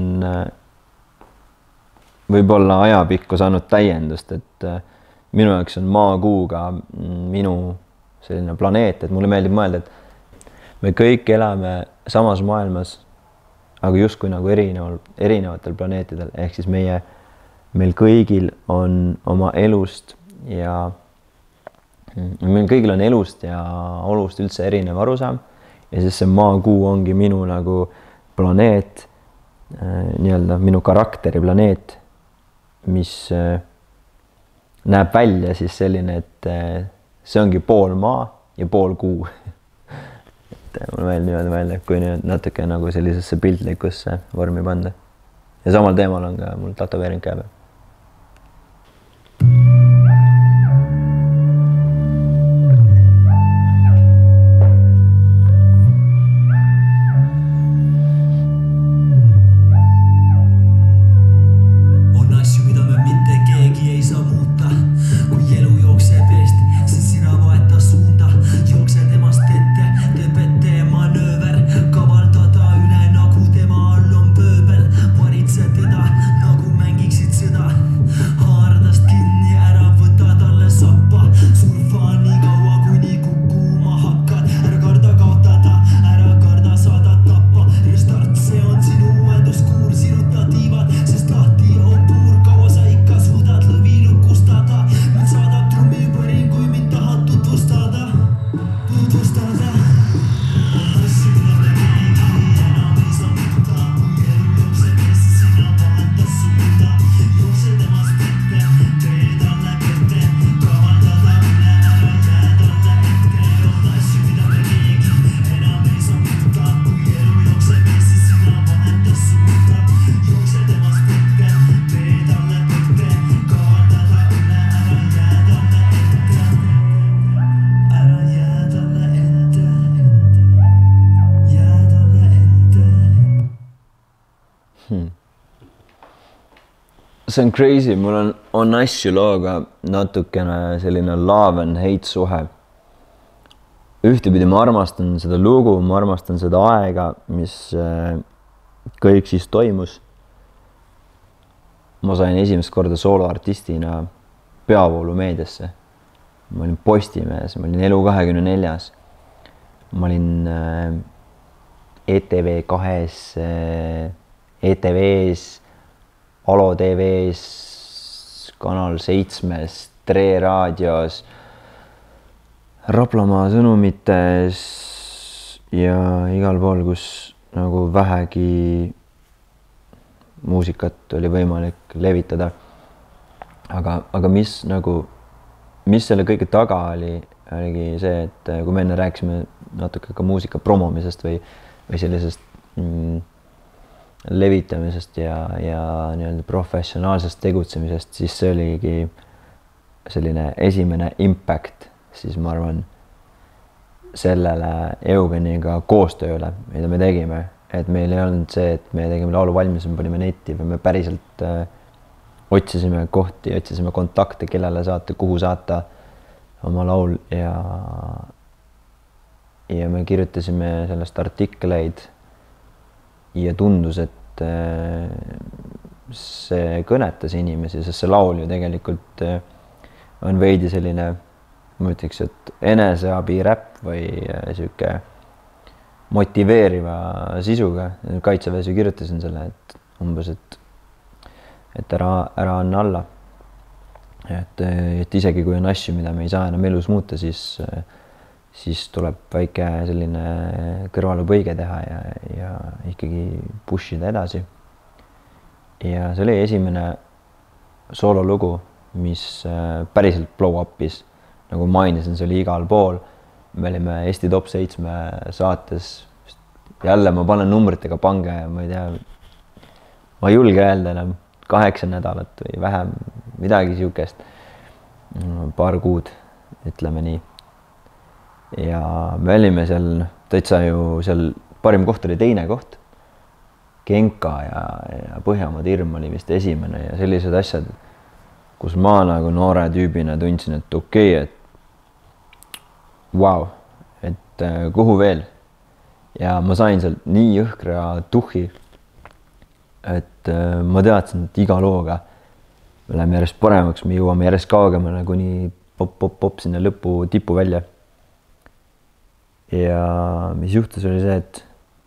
B: võib-olla ajapikku saanud täiendust, et minu jaoks on maakuuga minu selline planeet, et mulle meeldib mõelda, et me kõik elame samas maailmas, aga justkui nagu erineval, erinevatel planeetidel, ehk siis meie, meil kõigil on oma elust ja meil kõigil on elust ja olust üldse erinev arusaam ja siis see maakuu ongi minu nagu planeet, nii-öelda minu karakteri planeet, mis näeb välja siis selline, et see ongi pool maa ja pool kuu. Et mul veel niimoodi välja, kui nüüd natuke nagu sellisesse piltlikusse vormi panda. Ja samal teemal on ka mul tätoveering käe peal.
C: Teda nagu mängiksid seda
B: see on crazy, mul on, on asju looga natukene selline love and hate suhe. Ühtepidi ma armastan seda lugu, ma armastan seda aega, mis kõik siis toimus. Ma sain esimest korda sooloartistina peavoolu meediasse. Ma olin Postimehes, ma olin Elu kahekümne neljas. Ma olin E T V kahes, E T V-s, Alo T V-s, Kanal seitsmes, Tre raadios, Raplamaa sõnumites ja igal pool, kus nagu vähegi muusikat oli võimalik levitada. Aga, aga mis nagu, mis selle kõige taga oli, oligi see, et kui me enne rääkisime natuke ka muusika promomisest või, või sellisest mm, levitamisest ja, ja nii-öelda professionaalsest tegutsemisest, siis see oligi selline esimene impact, siis ma arvan sellele Eugeniga koostööle, mida me tegime, et meil ei olnud see, et me tegime laulu valmis, me panime netti või me päriselt äh, otsisime kohti, otsisime kontakte, kellele saata, kuhu saata oma laul ja, ja me kirjutasime sellest artikleid ja tundus, et äh, see kõnetas inimesi, sest see laul ju tegelikult äh, on veidi selline, ma ütleks, et eneseabi räpp või siuke motiveeriva sisuga. Kaitseväes ju kirjutasin selle, et umbes, et, et ära, ära anna alla. Et, et isegi kui on asju, mida me ei saa enam elus muuta, siis, siis tuleb väike selline kõrvalepõige teha ja, ja ikkagi pushida edasi. Ja see oli esimene soololugu, mis päriselt blow up'is. Nagu mainisin, see oli igal pool. Me olime Eesti top seitsme saates. Jälle ma panen numbritega pange, ma ei tea, ma ei julge öelda enam kaheksa nädalat või vähem, midagi siukest. Paar kuud, ütleme nii. Ja me olime seal, täitsa ju seal parim koht oli teine koht. Genka ja, ja Põhjamaad Irm oli vist esimene ja sellised asjad, kus ma nagu noore tüübina tundsin, et okei, okay, et vau, wow, et äh, kuhu veel. Ja ma sain sealt nii jõhkra tuhhi, et äh, ma teadsin, et iga looga me läheme järjest paremaks, me jõuame järjest kaugemale, kuni pop, pop, pop sinna lõpu tipu välja. Ja mis juhtus oli see, et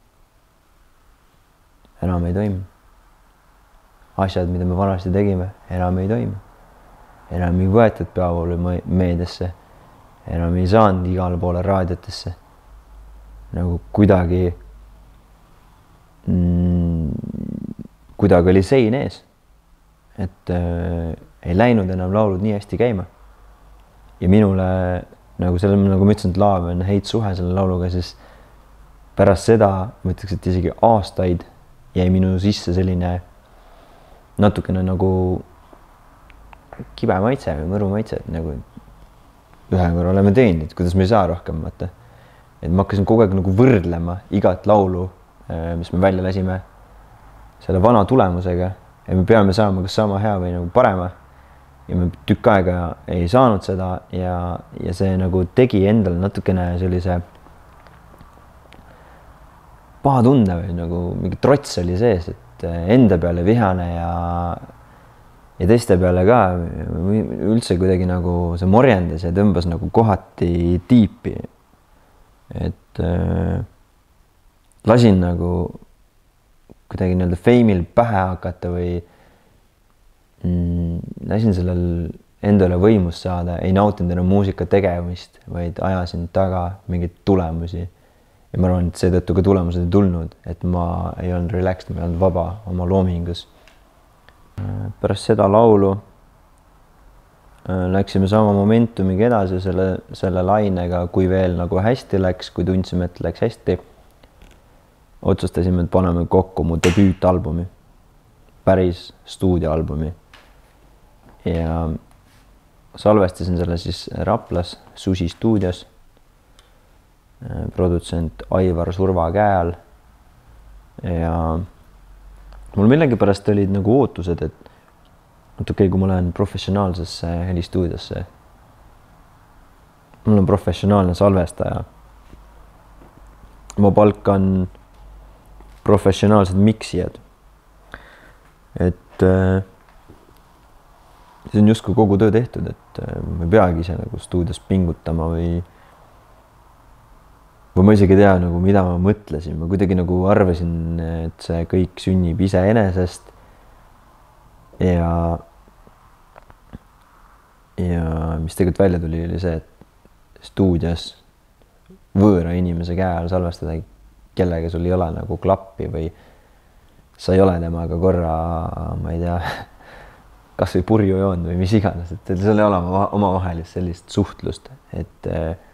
B: enam ei toimi. Asjad, mida me vanasti tegime, enam ei toimi. Enam ei võetud peavoolu meediasse. Enam ei saanud igale poole raadiotesse. Nagu kuidagi mm, kuidagi oli sein ees. Et äh, ei läinud enam laulud nii hästi käima. Ja minule, nagu selle, nagu ma ütlesin, et laav on heit suhe selle lauluga, siis pärast seda, ma ütleks, et isegi aastaid jäi minu sisse selline natukene nagu kibe maitse või mõru maitse, et nagu ühe korra oleme teinud, et kuidas me ei saa rohkem mõtta. Et ma hakkasin kogu aeg nagu võrdlema igat laulu, mis me välja lasime selle vana tulemusega ja me peame saama kas sama hea või nagu parema. Ja me tükk aega ei saanud seda ja, ja see nagu tegi endale natukene sellise paha tunde või nagu mingi trots oli sees, et enda peale vihane ja ja teiste peale ka üldse kuidagi nagu see morjendas ja tõmbas nagu kohati tiipi. Et äh, lasin nagu kuidagi nii-öelda feimil pähe hakata või mm, lasin sellel endale võimust saada, ei nautinud enam muusika tegemist, vaid ajasin taga mingeid tulemusi. Ja ma arvan, et seetõttu ka tulemused ei tulnud, et ma ei olnud relaxed, ma ei olnud vaba oma loomingus. Pärast seda laulu läksime sama momentumiga edasi selle, selle lainega, kui veel nagu hästi läks, kui tundsime, et läks hästi. Otsustasime, et paneme kokku mu debüütalbumi, päris stuudioalbumi. Ja salvestasin selle siis Raplas Susi stuudios. Produtsent Aivar Surva käe all. Ja mul millegipärast olid nagu ootused, et et okei okay,, kui ma lähen professionaalsesse helistuudiosse, mul on professionaalne salvestaja, ma palkan professionaalsed miksijad, et äh, see on justkui kogu töö tehtud, et äh, ma ei peagi ise nagu stuudios pingutama või või ma isegi ei tea nagu, mida ma mõtlesin, ma kuidagi nagu arvasin, et see kõik sünnib iseenesest ja ja mis tegelikult välja tuli, oli see, et stuudios võõra inimese käe all salvestada, kellega sul ei ole nagu klappi või sa ei ole temaga korra, ma ei tea, kas või purju joonud või mis iganes, et sul ei ole omavahelist sellist suhtlust, et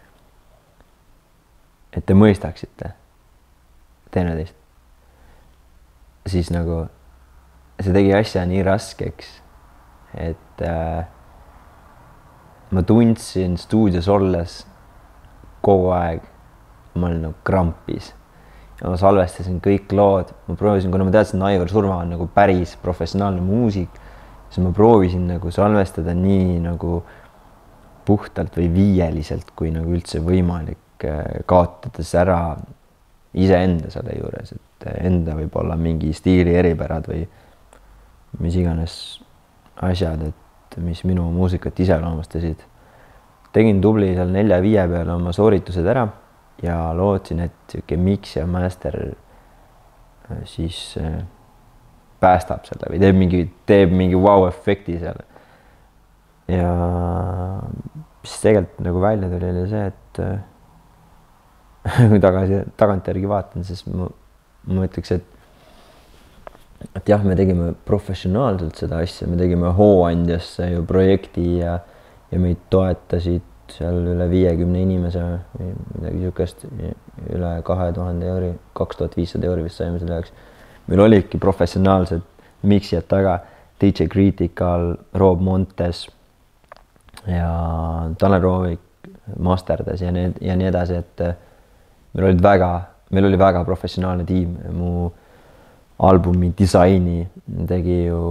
B: et te mõistaksite teineteist. Siis nagu see tegi asja nii raskeks, et äh, ma tundsin stuudios olles kogu aeg, ma olin nagu krampis ja ma salvestasin kõik lood, ma proovisin, kuna ma teadsin, et Aivar Surma on nagu päris professionaalne muusik, siis ma proovisin nagu salvestada nii nagu puhtalt või viieliselt, kui nagu üldse võimalik, kaotades ära iseenda selle juures, et enda võib olla mingi stiili eripärad või mis iganes asjad, et mis minu muusikat iseloomustasid. Tegin tubli seal nelja-viie peale oma sooritused ära ja lootsin, et siuke mix ja master siis päästab selle või teeb mingi, teeb mingi wow-efekti seal. Ja mis tegelikult nagu välja tuli, oli see, et kui tagasi, tagantjärgi vaatan, siis ma, ma ütleks, et, et jah, me tegime professionaalselt seda asja, me tegime Hooandjasse ju projekti ja, ja meid toetasid seal üle viiekümne inimese või midagi niisugust, üle kahe tuhande euri, kaks tuhat viissada euri vist saime selle jaoks. Meil olidki professionaalsed miksijad taga, D J Critical, Rob Montes ja Tanel Roovik masterdas ja nii, ja nii edasi, et meil olid väga, meil oli väga professionaalne tiim. Mu albumi disaini tegi ju,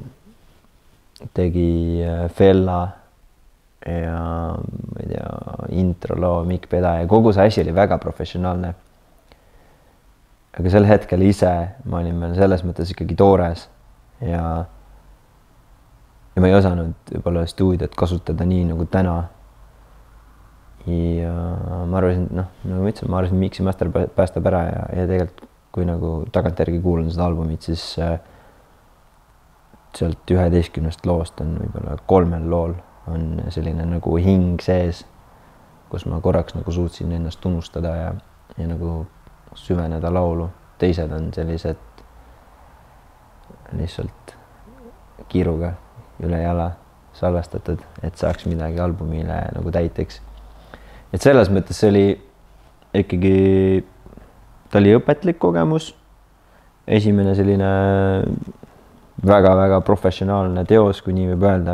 B: tegi Fella ja ma ei tea, intro loo Mikk Peda ja kogu see asi oli väga professionaalne. Aga sel hetkel ise ma olin veel selles mõttes ikkagi toores ja, ja ma ei osanud võib-olla stuudiot kasutada nii nagu täna. Ja ma arvasin, noh, nagu ma ütlesin, ma arvasin, miksi master päästab ära ja, ja tegelikult kui nagu tagantjärgi kuulan seda albumit, siis äh, sealt üheteistkümnest loost on võib-olla kolmel lool on selline nagu hing sees, kus ma korraks nagu suutsin ennast tunnustada ja, ja nagu süveneda laulu. Teised on sellised lihtsalt kiiruga üle jala salvestatud, et saaks midagi albumile nagu täiteks. Et selles mõttes see oli ikkagi, ta oli õpetlik kogemus, esimene selline väga-väga professionaalne teos, kui nii võib öelda.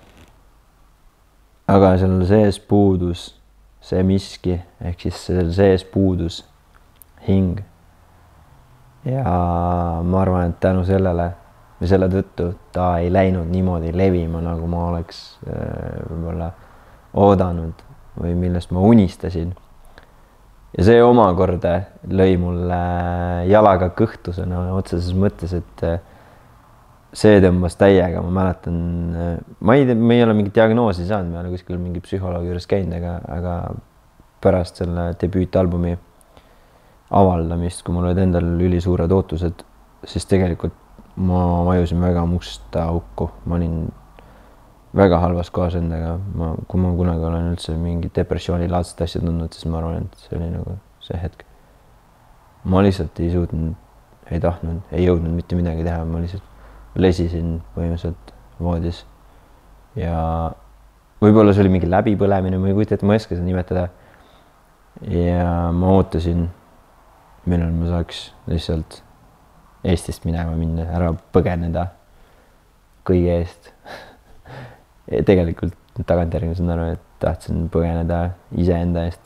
B: Aga seal sees puudus see miski, ehk siis seal sees puudus hing. Ja ma arvan, et tänu sellele või selle tõttu ta ei läinud niimoodi levima, nagu ma oleks võib-olla oodanud või millest ma unistasin. Ja see omakorda lõi mulle jalaga kõhtusena otseses mõttes, et see tõmbas täiega, ma mäletan, ma ei tea, me ei ole mingit diagnoosi saanud, me oleme kuskil mingi psühholoogi juures käinud, aga, aga pärast selle debüütalbumi avaldamist, kui mul olid endal ülisuured ootused, siis tegelikult ma vajusin väga musta auku, ma olin väga halvas kohas endaga, ma, kui ma kunagi olen üldse mingi depressiooni laadsed asja tundnud, siis ma arvan, et see oli nagu see hetk. Ma lihtsalt ei suutnud, ei tahtnud, ei jõudnud mitte midagi teha, ma lihtsalt lesisin põhimõtteliselt voodis ja võib-olla see oli mingi läbipõlemine, ma ei kujuta, et ma ei oska seda nimetada. Ja ma ootasin, millal ma saaks lihtsalt Eestist minema minna, ära põgeneda kõige eest. Ja tegelikult tagantjärgi saan aru, et tahtsin põgeneda iseenda eest.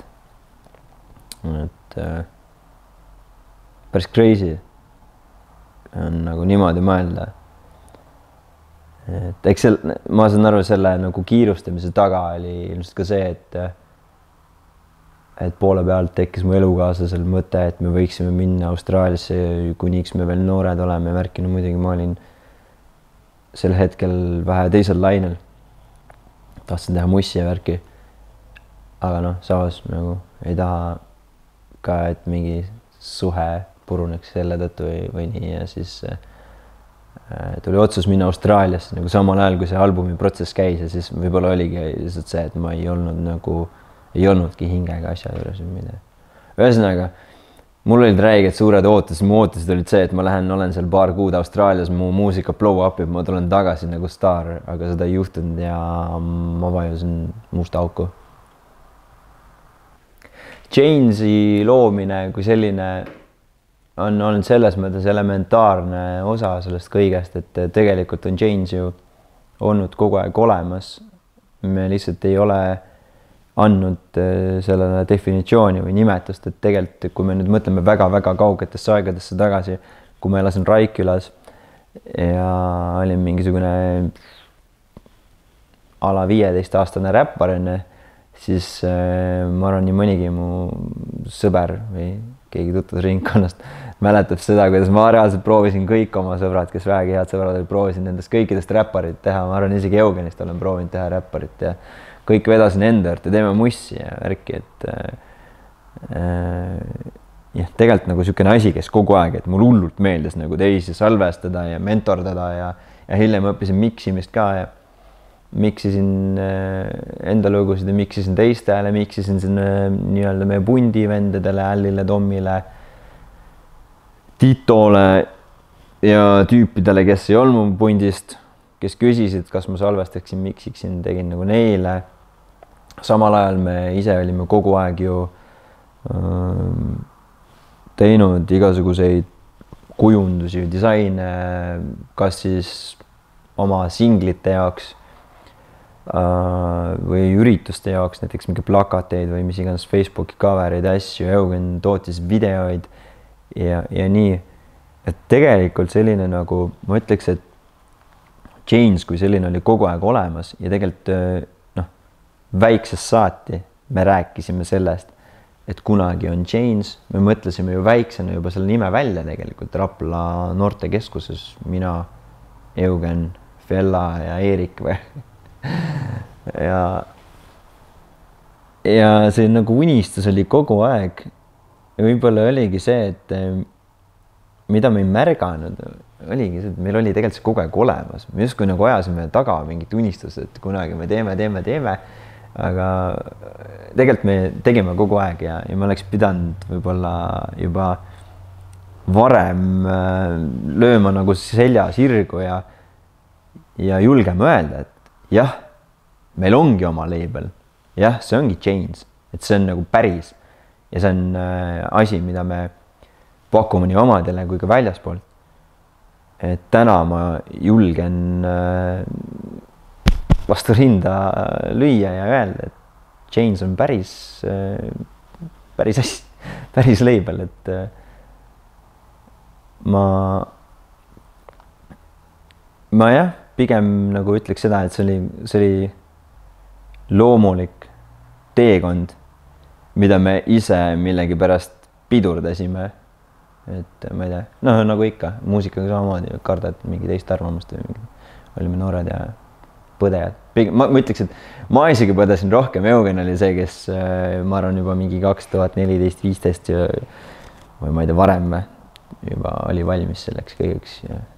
B: Et äh, päris crazy on nagu niimoodi mõelda. et eks seal, ma saan aru, selle nagu kiirustamise taga oli ilmselt ka see, et et poole pealt tekkis mu elukaaslasel mõte, et me võiksime minna Austraaliasse, kuniks me veel noored oleme ja märkinu muidugi ma olin sel hetkel vähe teisel lainel. Tahtsin teha mussi ja värki. Aga noh, saas nagu ei taha ka, et mingi suhe puruneks selle tõttu või, või nii ja siis äh, tuli otsus minna Austraaliasse nagu samal ajal, kui see albumi protsess käis ja siis võib-olla oligi lihtsalt see, et ma ei olnud nagu ei olnudki hingega asja juures või mida. Ühesõnaga, mul olid räiged suured ootused, mu ootused olid see, et ma lähen, olen seal paar kuud Austraalias, mu muusika blow up ib, ma tulen tagasi nagu staar, aga seda ei juhtunud ja ma vajusin musta auku. Change'i loomine kui selline on olnud selles mõttes elementaarne osa sellest kõigest, et tegelikult on Change ju olnud kogu aeg olemas. Me lihtsalt ei ole andnud sellele definitsiooni või nimetust, et tegelikult, kui me nüüd mõtleme väga-väga kaugetesse aegadesse tagasi, kui ma elasin Raikkülas ja olin mingisugune ala viieteist aastane räppar enne, siis ma arvan, nii mõnigi mu sõber või keegi tutvus ringkonnast mäletab seda, kuidas ma reaalselt proovisin kõik oma sõbrad, kes vähegi head sõbrad olid, proovisin nendest kõikidest räpparit teha, ma arvan, isegi Eugenist olen proovinud teha räpparit ja kõik vedasin enda juurde, teeme mussi ja värki, et äh, jah, tegelikult nagu niisugune asi, kes kogu aeg, et mul hullult meeldis nagu teisi salvestada ja mentordada ja, ja hiljem õppisin miksimist ka ja miksisin äh, enda lugusid ja miksisin teistele, miksisin sinna nii-öelda meie pundi vendadele, Allile, Tommile, Titole ja tüüpidele, kes ei olnud mu pundist, kes küsisid, kas ma salvestaksin, miksiksin, tegin nagu neile. Samal ajal me ise olime kogu aeg ju äh, teinud igasuguseid kujundusi, disaine, kas siis oma singlite jaoks äh, või ürituste jaoks, näiteks mingi plakateid või mis iganes Facebooki covereid, asju, Eugen tootis videoid ja, ja nii. Et tegelikult selline nagu, ma ütleks, et Change kui selline oli kogu aeg olemas ja tegelikult noh, väiksest saati me rääkisime sellest, et kunagi on Change, me mõtlesime ju väiksena juba selle nime välja tegelikult Rapla noortekeskuses, mina, Eugen, Fella ja Eerik või ja ja see nagu unistus oli kogu aeg ja võib-olla oligi see, et mida me ei märganud, oligi see, et meil oli tegelikult see kogu aeg olemas. Me justkui nagu ajasime taga mingit unistust, et kunagi me teeme, teeme, teeme, aga tegelikult me tegime kogu aeg ja, ja me oleks pidanud võib-olla juba varem lööma nagu selja sirgu ja, ja julgema öelda, et jah, meil ongi oma label, jah, see ongi Change, et see on nagu päris ja see on asi, mida me pakume nii omadele kui ka väljaspoolt. Et täna ma julgen vastu rinda lüüa ja öelda, et Change on päris, päris asi, päris label, et ma, ma jah, pigem nagu ütleks seda, et see oli, see oli loomulik teekond, mida me ise millegi pärast pidurdasime. Et ma ei tea, noh nagu ikka, muusikaga samamoodi kardad mingi teist arvamust või mingi, olime noored ja põdejad. Ma, ma ütleks, et ma isegi põdesin rohkem, Eugen oli see, kes ma arvan juba mingi kaks tuhat neliteist viisteist või ma ei tea, varem juba oli valmis selleks kõigeks.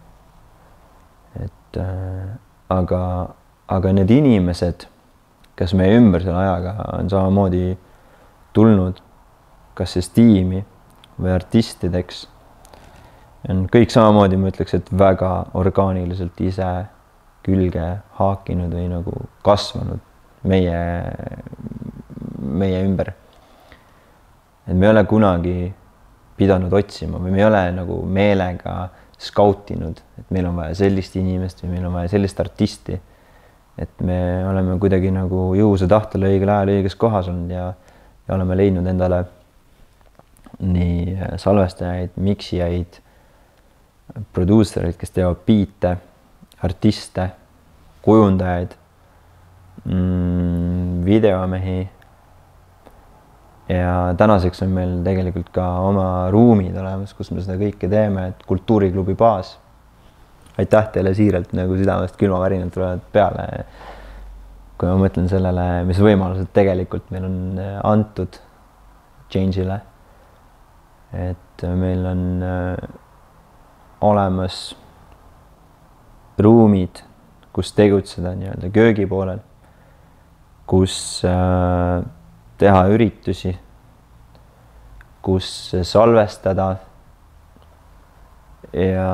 B: Et aga, aga need inimesed, kes meie ümber selle ajaga on samamoodi tulnud, kas siis tiimi või artistideks, on kõik samamoodi, ma ütleks, et väga orgaaniliselt ise külge haakinud või nagu kasvanud meie, meie ümber. Et me ei ole kunagi pidanud otsima või me ei ole nagu meelega skautinud, et meil on vaja sellist inimest või meil on vaja sellist artisti. Et me oleme kuidagi nagu juhuse tahtel õigel ajal õiges kohas olnud ja, ja oleme leidnud endale nii salvestajaid, miksijaid, produusereid, kes teevad biite, artiste, kujundajaid mm,, videomehi. ja tänaseks on meil tegelikult ka oma ruumid olemas, kus me seda kõike teeme, et kultuuriklubi baas. aitäh teile siiralt, nagu südamest külmavärinad tulevad peale. kui ma mõtlen sellele, mis võimalused tegelikult meil on antud Change'ile. et meil on olemas ruumid, kus tegutseda nii-öelda köögi poolel, kus äh, teha üritusi, kus salvestada ja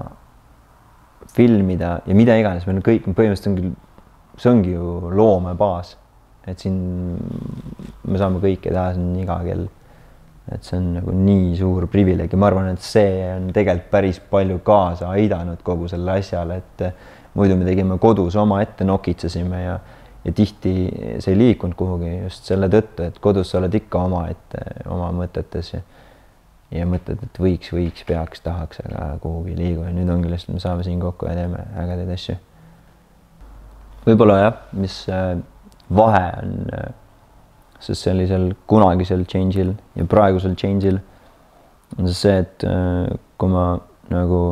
B: filmida ja mida iganes, meil on kõik, põhimõtteliselt on küll, see ongi ju loomebaas, et siin me saame kõike teha, see on iga kell. et see on nagu nii suur privileeg ja ma arvan, et see on tegelikult päris palju kaasa aidanud kogu selle asjale, et muidu me tegime kodus omaette, nokitsesime ja, ja tihti see ei liikunud kuhugi just selle tõttu, et kodus sa oled ikka omaette oma mõtetes ja, ja mõtled, et võiks, võiks, peaks, tahaks, aga kuhugi ei liigu ja nüüd ongi lihtsalt, me saame siin kokku ja teeme ägedaid asju. Võib-olla jah, mis vahe on sest sellisel kunagisel Change'il ja praegusel Change'il on see, et kui ma nagu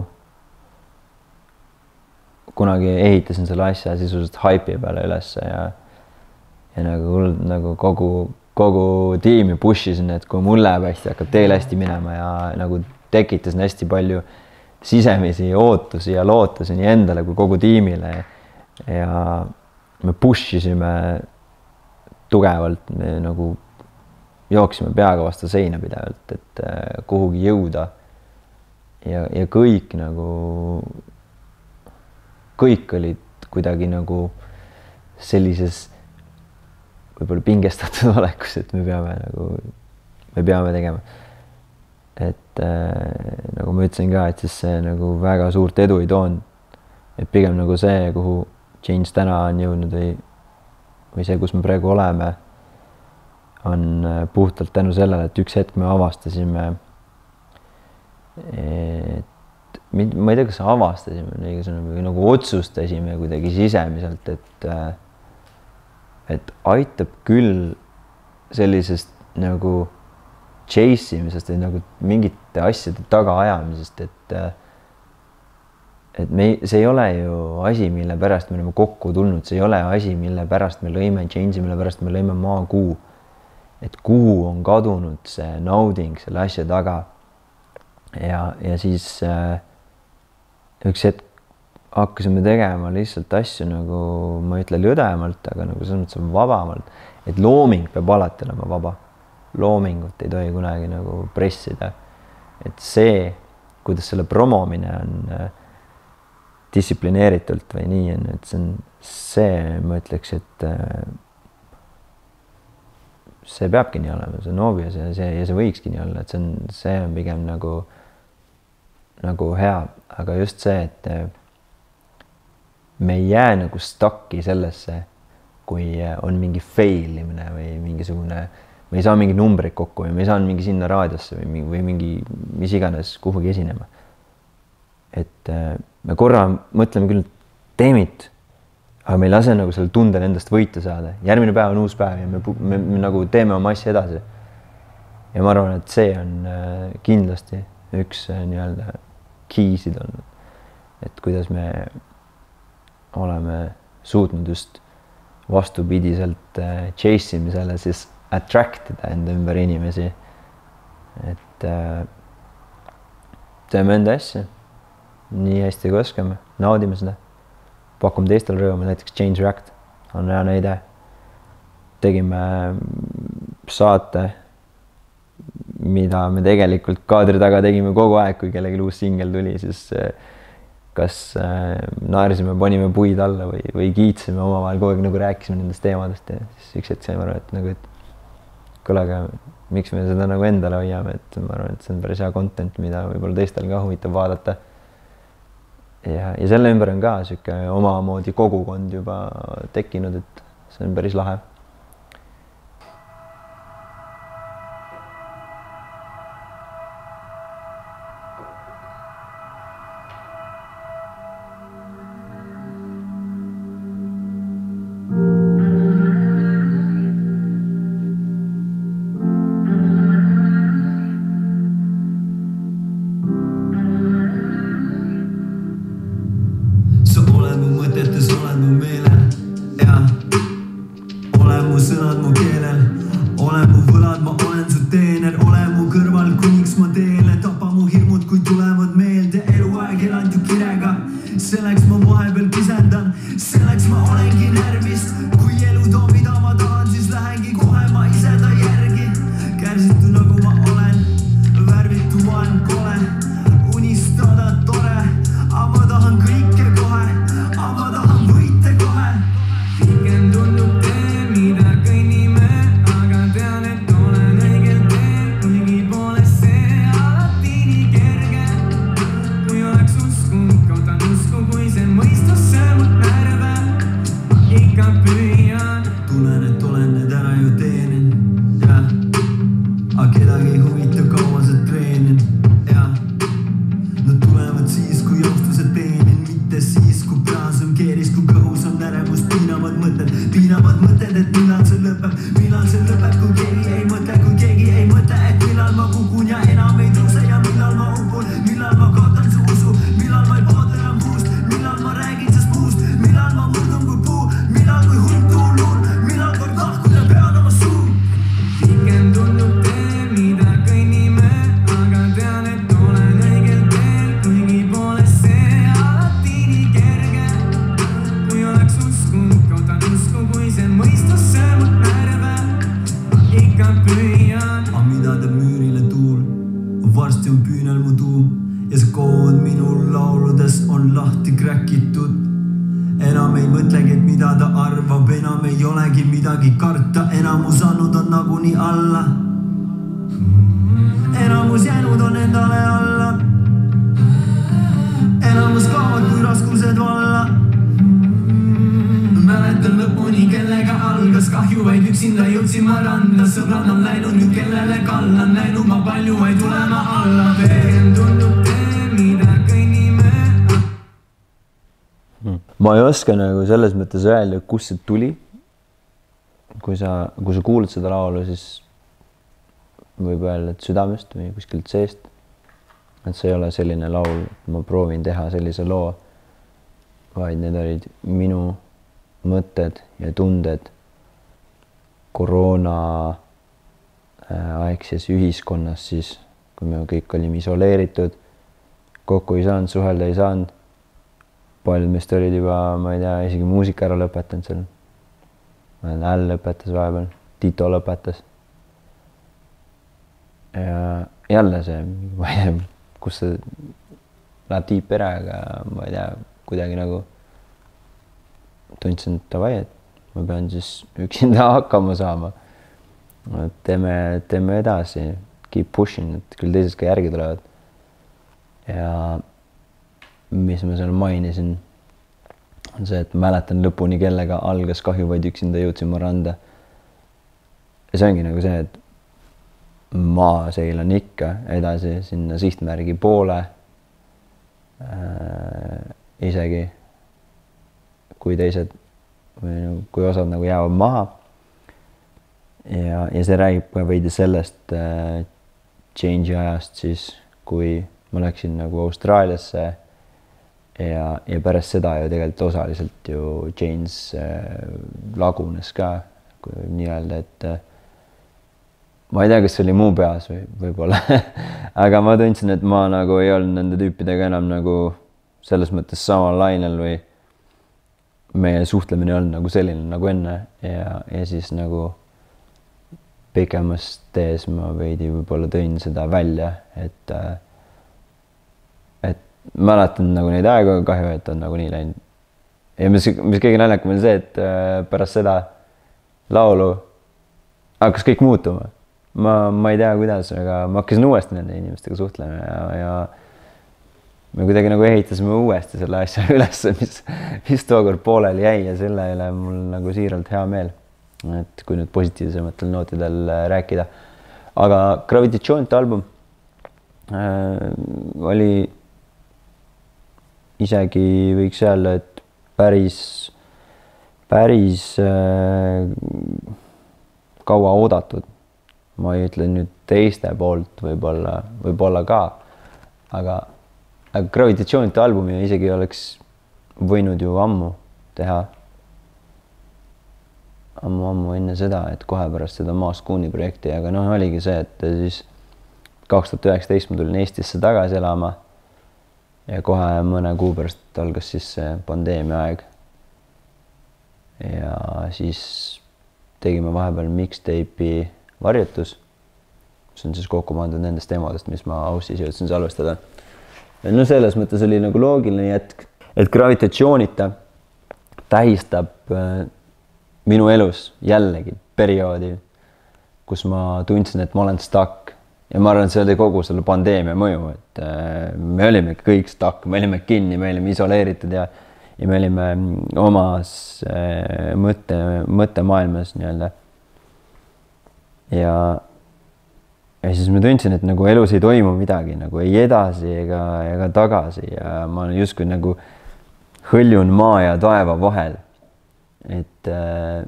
B: kunagi ehitasin selle asja sisuliselt haipi peale ülesse ja, ja nagu, nagu kogu, kogu tiimi push isin, et kui mul läheb hästi, hakkab teil hästi minema ja nagu tekitasin hästi palju sisemisi ootusi ja lootusi nii endale kui kogu tiimile ja me push isime tugevalt, me nagu jooksime peaga vastu seina pidevalt, et kuhugi jõuda ja, ja kõik nagu, kõik olid kuidagi nagu sellises võib-olla pingestatud olekus, et me peame nagu, me peame tegema. Et äh, nagu ma ütlesin ka, et siis see nagu väga suurt edu ei toonud, et pigem nagu see, kuhu Change täna on jõudnud või või see, kus me praegu oleme, on puhtalt tänu sellele, et üks hetk me avastasime, et ma ei tea, kas avastasime, või nagu otsustasime kuidagi sisemiselt, et, et aitab küll sellisest nagu chase imisest või nagu mingite asjade tagaajamisest, et et me, see ei ole ju asi, mille pärast me oleme kokku tulnud, see ei ole asi, mille pärast me lõime Change'i, mille pärast me lõime maakuu. Et kuhu on kadunud see nauding selle asja taga. Ja, ja siis äh, üks hetk hakkasime tegema lihtsalt asju nagu, ma ei ütle lõdemalt, aga nagu selles mõttes vabamalt. Et looming peab alati olema vaba. Loomingut ei tohi kunagi nagu pressida. Et see, kuidas selle promomine on äh, distsiplineeritult või nii on, et see on see, ma ütleks, et see peabki nii olema, see on obvious ja see, ja see võikski nii olla, et see on, see on pigem nagu, nagu hea, aga just see, et me ei jää nagu stuck'i sellesse, kui on mingi fail imine või mingisugune, me ei saa mingi numbrid kokku või me ei saa mingi sinna raadiosse või mingi, või mingi mis iganes kuhugi esinema. Et me korra mõtleme küll teemit, aga me ei lase nagu selle tundel endast võita saada. Järgmine päev on uus päev ja me, me, me nagu teeme oma asja edasi. Ja ma arvan, et see on kindlasti üks nii-öelda keysid olnud. Et kuidas me oleme suutnud just vastupidiselt chase imisele siis attractida enda ümber inimesi. Et teeme enda asja. Nii hästi kui oskame, naudime seda, pakume teistel rõõmu, näiteks Change React on hea näide. Tegime saate, mida me tegelikult kaadri taga tegime kogu aeg, kui kellegi uus singel tuli, siis kas naersime, panime puid alla või, või kiitsime omavahel kogu aeg, nagu rääkisime nendest teemadest ja siis üks hetk saime aru, et nagu, et kuule, aga miks me seda nagu endale hoiame, et ma arvan, et see on päris hea content, mida võib-olla teistel ka huvitab vaadata. Ja, ja selle ümber on ka siuke omamoodi kogukond juba tekkinud, et see on päris lahe.
C: sõnad mu meelel ja ole mu sõnad mu keelel, ole mu võlad, ma olen su teener, ole mu kõrval, kuniks ma teele, tapa mu hirmud, kui tulevad meelde, eluaeg elanud ju kirega, selleks ma vahepeal kisendan, selleks ma olengi närvist, kui elu toob, mida ma tahan, siis lähengi kohe ma ise ta järgi, kärsitu nagu ma olen, värvitu maailm kole, unistada tore, aga ma tahan kõike kohe, aga ma tahan võite kohe. Pikem tundub tee, mida kõnnime, aga tean, et olen õigel teel, kuigi pole see alati nii kerge. Kui oleks usku, kaotan usku, kui see mõistus söömud närve, ma ikka püüan. Tunnen, et olen need ära ju teenin, jah, aga kedagi ei huvita, kaua sa treenin, jah. Nad tulevad siis, kui jõustuse teenin, mitte siis, kui peas on keeris, kui kõhus on ärevus, piinavad mõtted, piinavad mõtted, et millal see lõpeb, millal see lõpeb, kui keegi ei mõtle, kui keegi ei mõtle, et millal ma kukun ja enam ei tõuse ja millal ma upun, millal ma kaotan su usu, millal ma ei poota enam puust, millal ma räägin sest puust, millal ma murdun kui puu, millal kui hund tuulun, millal kord lahkud ja pean oma suu. Pikem tundub tee, mida kõnnime, aga tean, et olen õigel teel, kuigi pole see alati nii kerge. Kui oleks usku, kaotan usku, kui see mõistus söömud närve, ma ikka püüan. A mida teeb müürile tuul, varsti on püünel mu tuum ja see kood minu lauludes on lahti kräkitud. Enam ei mõtlegi, et mida ta arvab, enam ei olegi midagi karta, enamus annud on nagunii alla. Enamus jäänud on endale alla, enamus kaovad, kui raskused valla. Mäletan lõpuni, kellega algas kahju, vaid üksinda jõudsin ma randa, sõbrad on läinud, nüüd kellele kallan, näinud ma palju, ei tule ma alla. Pegem tundub tee, mida kõnnime.
B: Ma ei oska nagu selles mõttes öelda, kus see tuli. Kui sa, kui sa kuulad seda laulu, siis võib öelda, et südamest või kuskilt seest. Et see ei ole selline laul, et ma proovin teha sellise loo, vaid need olid minu mõtted ja tunded koroona aegses ühiskonnas siis, kui me kõik olime isoleeritud, kokku ei saanud, suhelda ei saanud. Paljud meist olid juba, ma ei tea, isegi muusika ära lõpetanud seal. Äll lõpetas vahepeal, Tito lõpetas. Ja jälle see, ma ei tea, kus see läheb tiip pere, aga ma ei tea, kuidagi nagu tundsin, et tavai, et ma pean siis üksinda hakkama saama. Teeme, teeme edasi, keep pushing, et küll teised ka järgi tulevad. Ja mis ma seal mainisin, on see, et mäletan lõpuni, kellega algas kahju, vaid üksinda jõudsin ma randa. Ja see ongi nagu see, et ma seilan ikka edasi sinna sihtmärgi poole. Äh, isegi kui teised või kui osad nagu jäävad maha. Ja, ja see räägib ka veidi sellest äh, change'i ajast siis, kui ma läksin nagu Austraaliasse ja, ja pärast seda ju tegelikult osaliselt ju James äh, lagunes ka, kui nii öelda, et äh, ma ei tea, kas see oli muu peas või võib-olla, aga ma tundsin, et ma nagu ei olnud nende tüüpidega enam nagu selles mõttes samal lainel või meie suhtlemine on nagu selline nagu enne ja, ja siis nagu pikemas tees ma veidi võib-olla tõin seda välja, et et mäletan nagu neid aegu, kahju, et on nagu nii läinud. Ja mis, mis kõige naljakam oli see, et pärast seda laulu hakkas kõik muutuma. Ma, ma ei tea, kuidas, aga ma hakkasin uuesti nende inimestega suhtlema ja, ja me kuidagi nagu ehitasime uuesti selle asja üles, mis, mis tookord pooleli jäi ja selle üle mul nagu siiralt hea meel, et kui nüüd positiivsematel nootidel rääkida. Aga Gravitatsioonite album äh, oli isegi võiks öelda, et päris, päris äh, kaua oodatud. Ma ei ütle nüüd teiste poolt võib-olla, võib-olla ka, aga Aga Gravitatsioonite albumi isegi oleks võinud ju ammu teha. ammu-ammu enne seda, et kohe pärast seda Maaskooni projekti, aga noh, oligi see, et siis kaks tuhat üheksateist ma tulin Eestisse tagasi elama ja kohe mõne kuu pärast algas siis see pandeemia aeg. Ja siis tegime vahepeal mixtape'i Varjutus, mis on siis kokku pandud nendest demodest, mis ma Aussis jõudsin salvestada. No selles mõttes oli nagu loogiline jätk, et Gravitatsioonita tähistab minu elus jällegi perioodi, kus ma tundsin, et ma olen stuck. Ja ma arvan, et see oli kogu selle pandeemia mõju, et me olime kõik stuck, me olime kinni, me olime isoleeritud ja, ja me olime omas mõtte, mõttemaailmas nii-öelda. Ja, ja siis ma tundsin, et nagu elus ei toimu midagi, nagu ei edasi ega, ega tagasi ja ma olen justkui nagu hõljun maa ja taeva vahel. Et äh,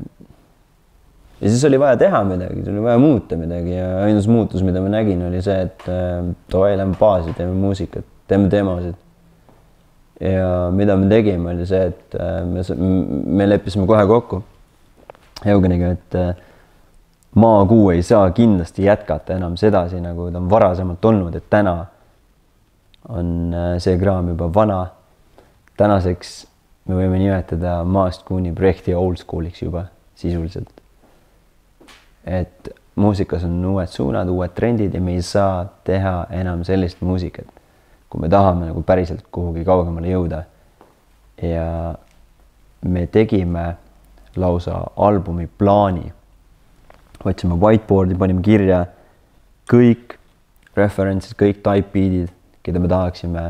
B: ja siis oli vaja teha midagi, oli vaja muuta midagi ja ainus muutus, mida ma nägin, oli see, et äh, toa lähme baasi, teeme muusikat, teeme demosid. Ja mida me tegime, oli see, et äh, me, me leppisime kohe kokku Eugeniga, et äh, Maakuu ei saa kindlasti jätkata enam sedasi, nagu ta on varasemalt olnud, et täna on äh, see kraam juba vana. Tänaseks me võime nimetada Maaskooni projekti old school'iks juba sisuliselt. Et muusikas on uued suunad, uued trendid ja me ei saa teha enam sellist muusikat, kui me tahame nagu päriselt kuhugi kaugemale jõuda. Ja me tegime lausa albumi plaani. Võtsime whiteboardi, panime kirja kõik references, kõik type beat'id, keda me tahaksime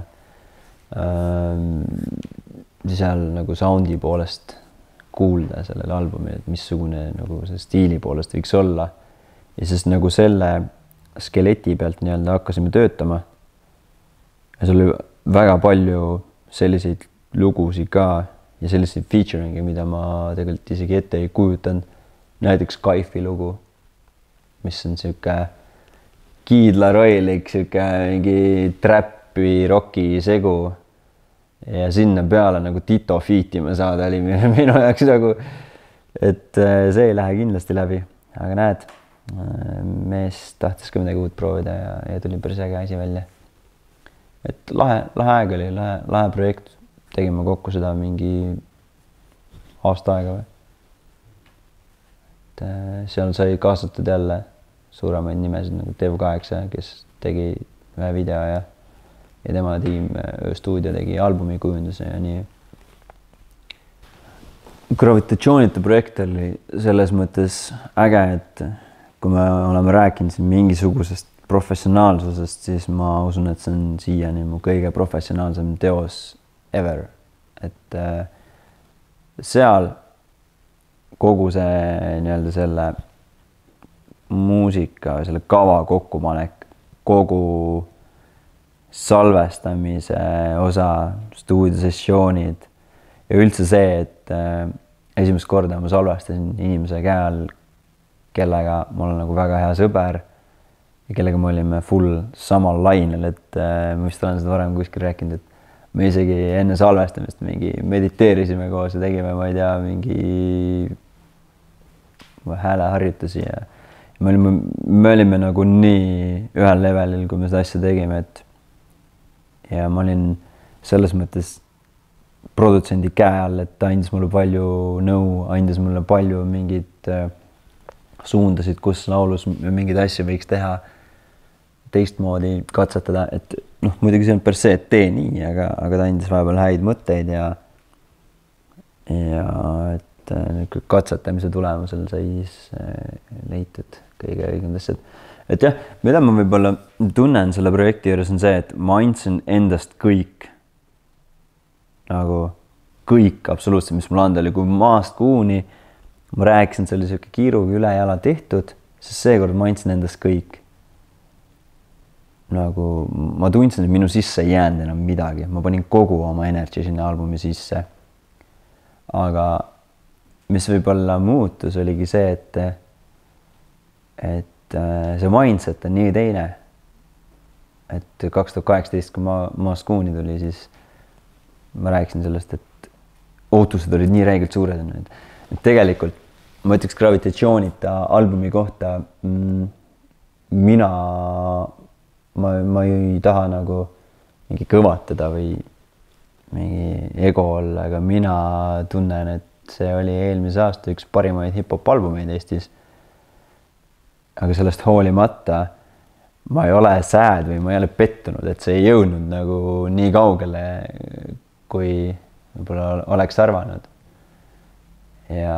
B: ähm, seal nagu soundi poolest kuulda sellel albumil, et missugune nagu see stiili poolest võiks olla. Ja siis nagu selle skeleti pealt nii-öelda hakkasime töötama. Ja see oli väga palju selliseid lugusid ka ja selliseid featuring'i, mida ma tegelikult isegi ette ei kujutanud. Näiteks Kaifi lugu, mis on siuke kiidlaroilik, siuke mingi trappi, rocki segu. Ja sinna peale nagu Tito fiitima saada oli minu jaoks nagu, et see ei lähe kindlasti läbi. Aga näed, mees tahtis ka midagi uut proovida ja, ja tuli päris äge asi välja. Et lahe, lahe aeg oli, lahe, lahe projekt. Tegime kokku seda mingi aasta aega või. Et seal sai kaasatud jälle suuremaid nimesid nagu Dev kaheksa, kes tegi ühe video ja, ja tema tiim stuudio tegi albumi kujunduse ja nii. Gravitatsioonita projekt oli selles mõttes äge, et kui me oleme rääkinud siin mingisugusest professionaalsusest, siis ma usun, et see on siiani mu kõige professionaalsem teos ever. Et äh, seal kogu see nii-öelda selle muusika, selle kava kokkupanek, kogu salvestamise osa, stuudiosessioonid ja üldse see, et äh, esimest korda ma salvestasin inimese käe all, kellega ma olen nagu väga hea sõber ja kellega me olime full samal lainel, et äh, ma vist olen seda varem kuskil rääkinud, et me isegi enne salvestamist mingi mediteerisime koos ja tegime, ma ei tea, mingi hääleharjutusi ja me olime, me olime nagu nii ühel levelil, kui me seda asja tegime, et ja ma olin selles mõttes produtsendi käe all, et ta andis mulle palju nõu, andis mulle palju mingid suundasid, kus laulus mingeid asju võiks teha teistmoodi katsetada, et noh, muidugi see on per se, et tee nii, aga, aga ta andis vahepeal häid mõtteid ja ja et katsetamise tulemusel sai leitud kõige õigem asjad. Et jah, mida ma võib-olla tunnen selle projekti juures on see, et ma andsin endast kõik, nagu kõik absoluutselt, mis mul anda oli, kui maast kuuni ma rääkisin selle siuke kiiruga üle jala tehtud, siis seekord ma andsin endast kõik. Nagu ma tundsin, et minu sisse ei jäänud enam midagi, ma panin kogu oma energy sinna albumi sisse. Aga mis võib-olla muutus oligi see, et et see mindset on nii teine. Et kaks tuhat kaheksateist, kui ma Maaskooni tuli, siis ma rääkisin sellest, et ootused olid nii räigelt suured. Et tegelikult ma ütleks Gravitatsioonita albumi kohta mm, mina, ma, ma ei taha nagu mingi kõvatada või mingi ego olla, aga mina tunnen, et see oli eelmise aasta üks parimaid hip-hop albumeid Eestis. Aga sellest hoolimata ma ei ole sad või ma ei ole pettunud, et see ei jõudnud nagu nii kaugele, kui võib-olla oleks arvanud. Ja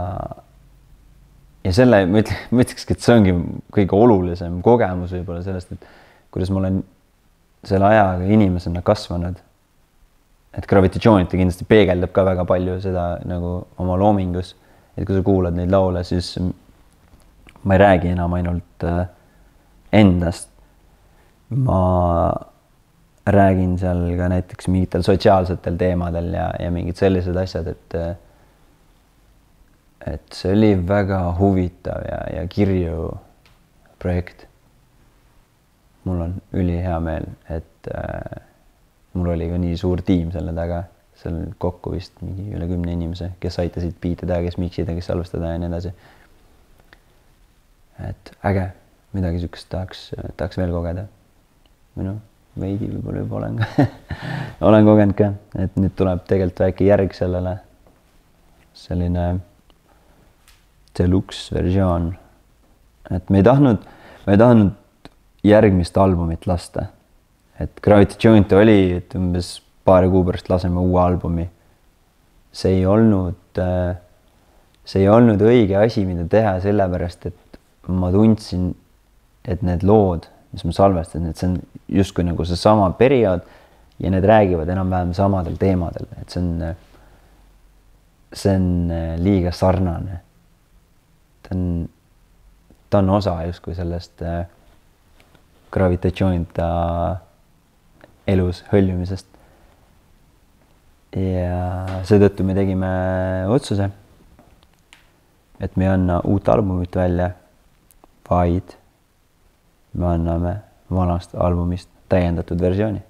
B: Ja selle, ma ütlekski, et see ongi kõige olulisem kogemus võib-olla sellest, et kuidas ma olen selle ajaga inimesena kasvanud. Et Gravitatsioonita kindlasti peegeldab ka väga palju seda nagu oma loomingus. Et kui sa kuulad neid laule, siis ma ei räägi enam ainult endast. Ma räägin seal ka näiteks mingitel sotsiaalsetel teemadel ja, ja mingid sellised asjad, et et see oli väga huvitav ja, ja kirju projekt. Mul on üli hea meel, et äh, mul oli ka nii suur tiim selle taga, seal kokku vist mingi üle kümne inimese, kes aitasid biite teha, kes miksida, kes salvestada ja nii edasi. Et äge, midagi sükest tahaks, tahaks veel kogeda. Või noh, veidi võib-olla juba olen ka. olen kogenud ka, et nüüd tuleb tegelikult väike järg sellele, selline deluxe versioon, et me ei tahtnud, me ei tahtnud järgmist albumit lasta, et Gravitatsioonita oli, et umbes paari kuu pärast laseme uue albumi. See ei olnud, see ei olnud õige asi, mida teha sellepärast, et ma tundsin, et need lood, mis ma salvestasin, et see on justkui nagu see sama periood ja need räägivad enam-vähem samadel teemadel, et see on, see on liiga sarnane. Ta on, ta on osa justkui sellest äh, Gravitatsioonita elus hõljumisest. Ja seetõttu me tegime otsuse, et me ei anna uut albumit välja, vaid me anname vanast albumist täiendatud versiooni,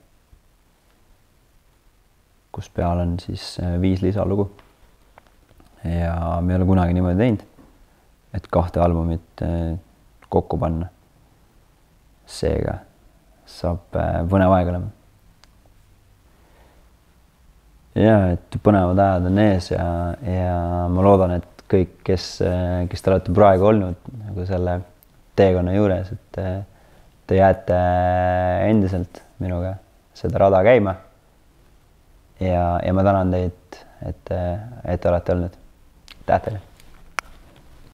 B: kus peal on siis viis lisalugu. Ja me ei ole kunagi niimoodi teinud, et kahte albumit kokku panna. Seega saab põnev aeg olema. Ja, et põnevad ajad on ees ja, ja ma loodan, et kõik, kes, kes te olete praegu olnud nagu selle teekonna juures, et te jääte endiselt minuga seda rada käima. Ja, ja ma tänan teid, et, et te olete olnud. Tähtele!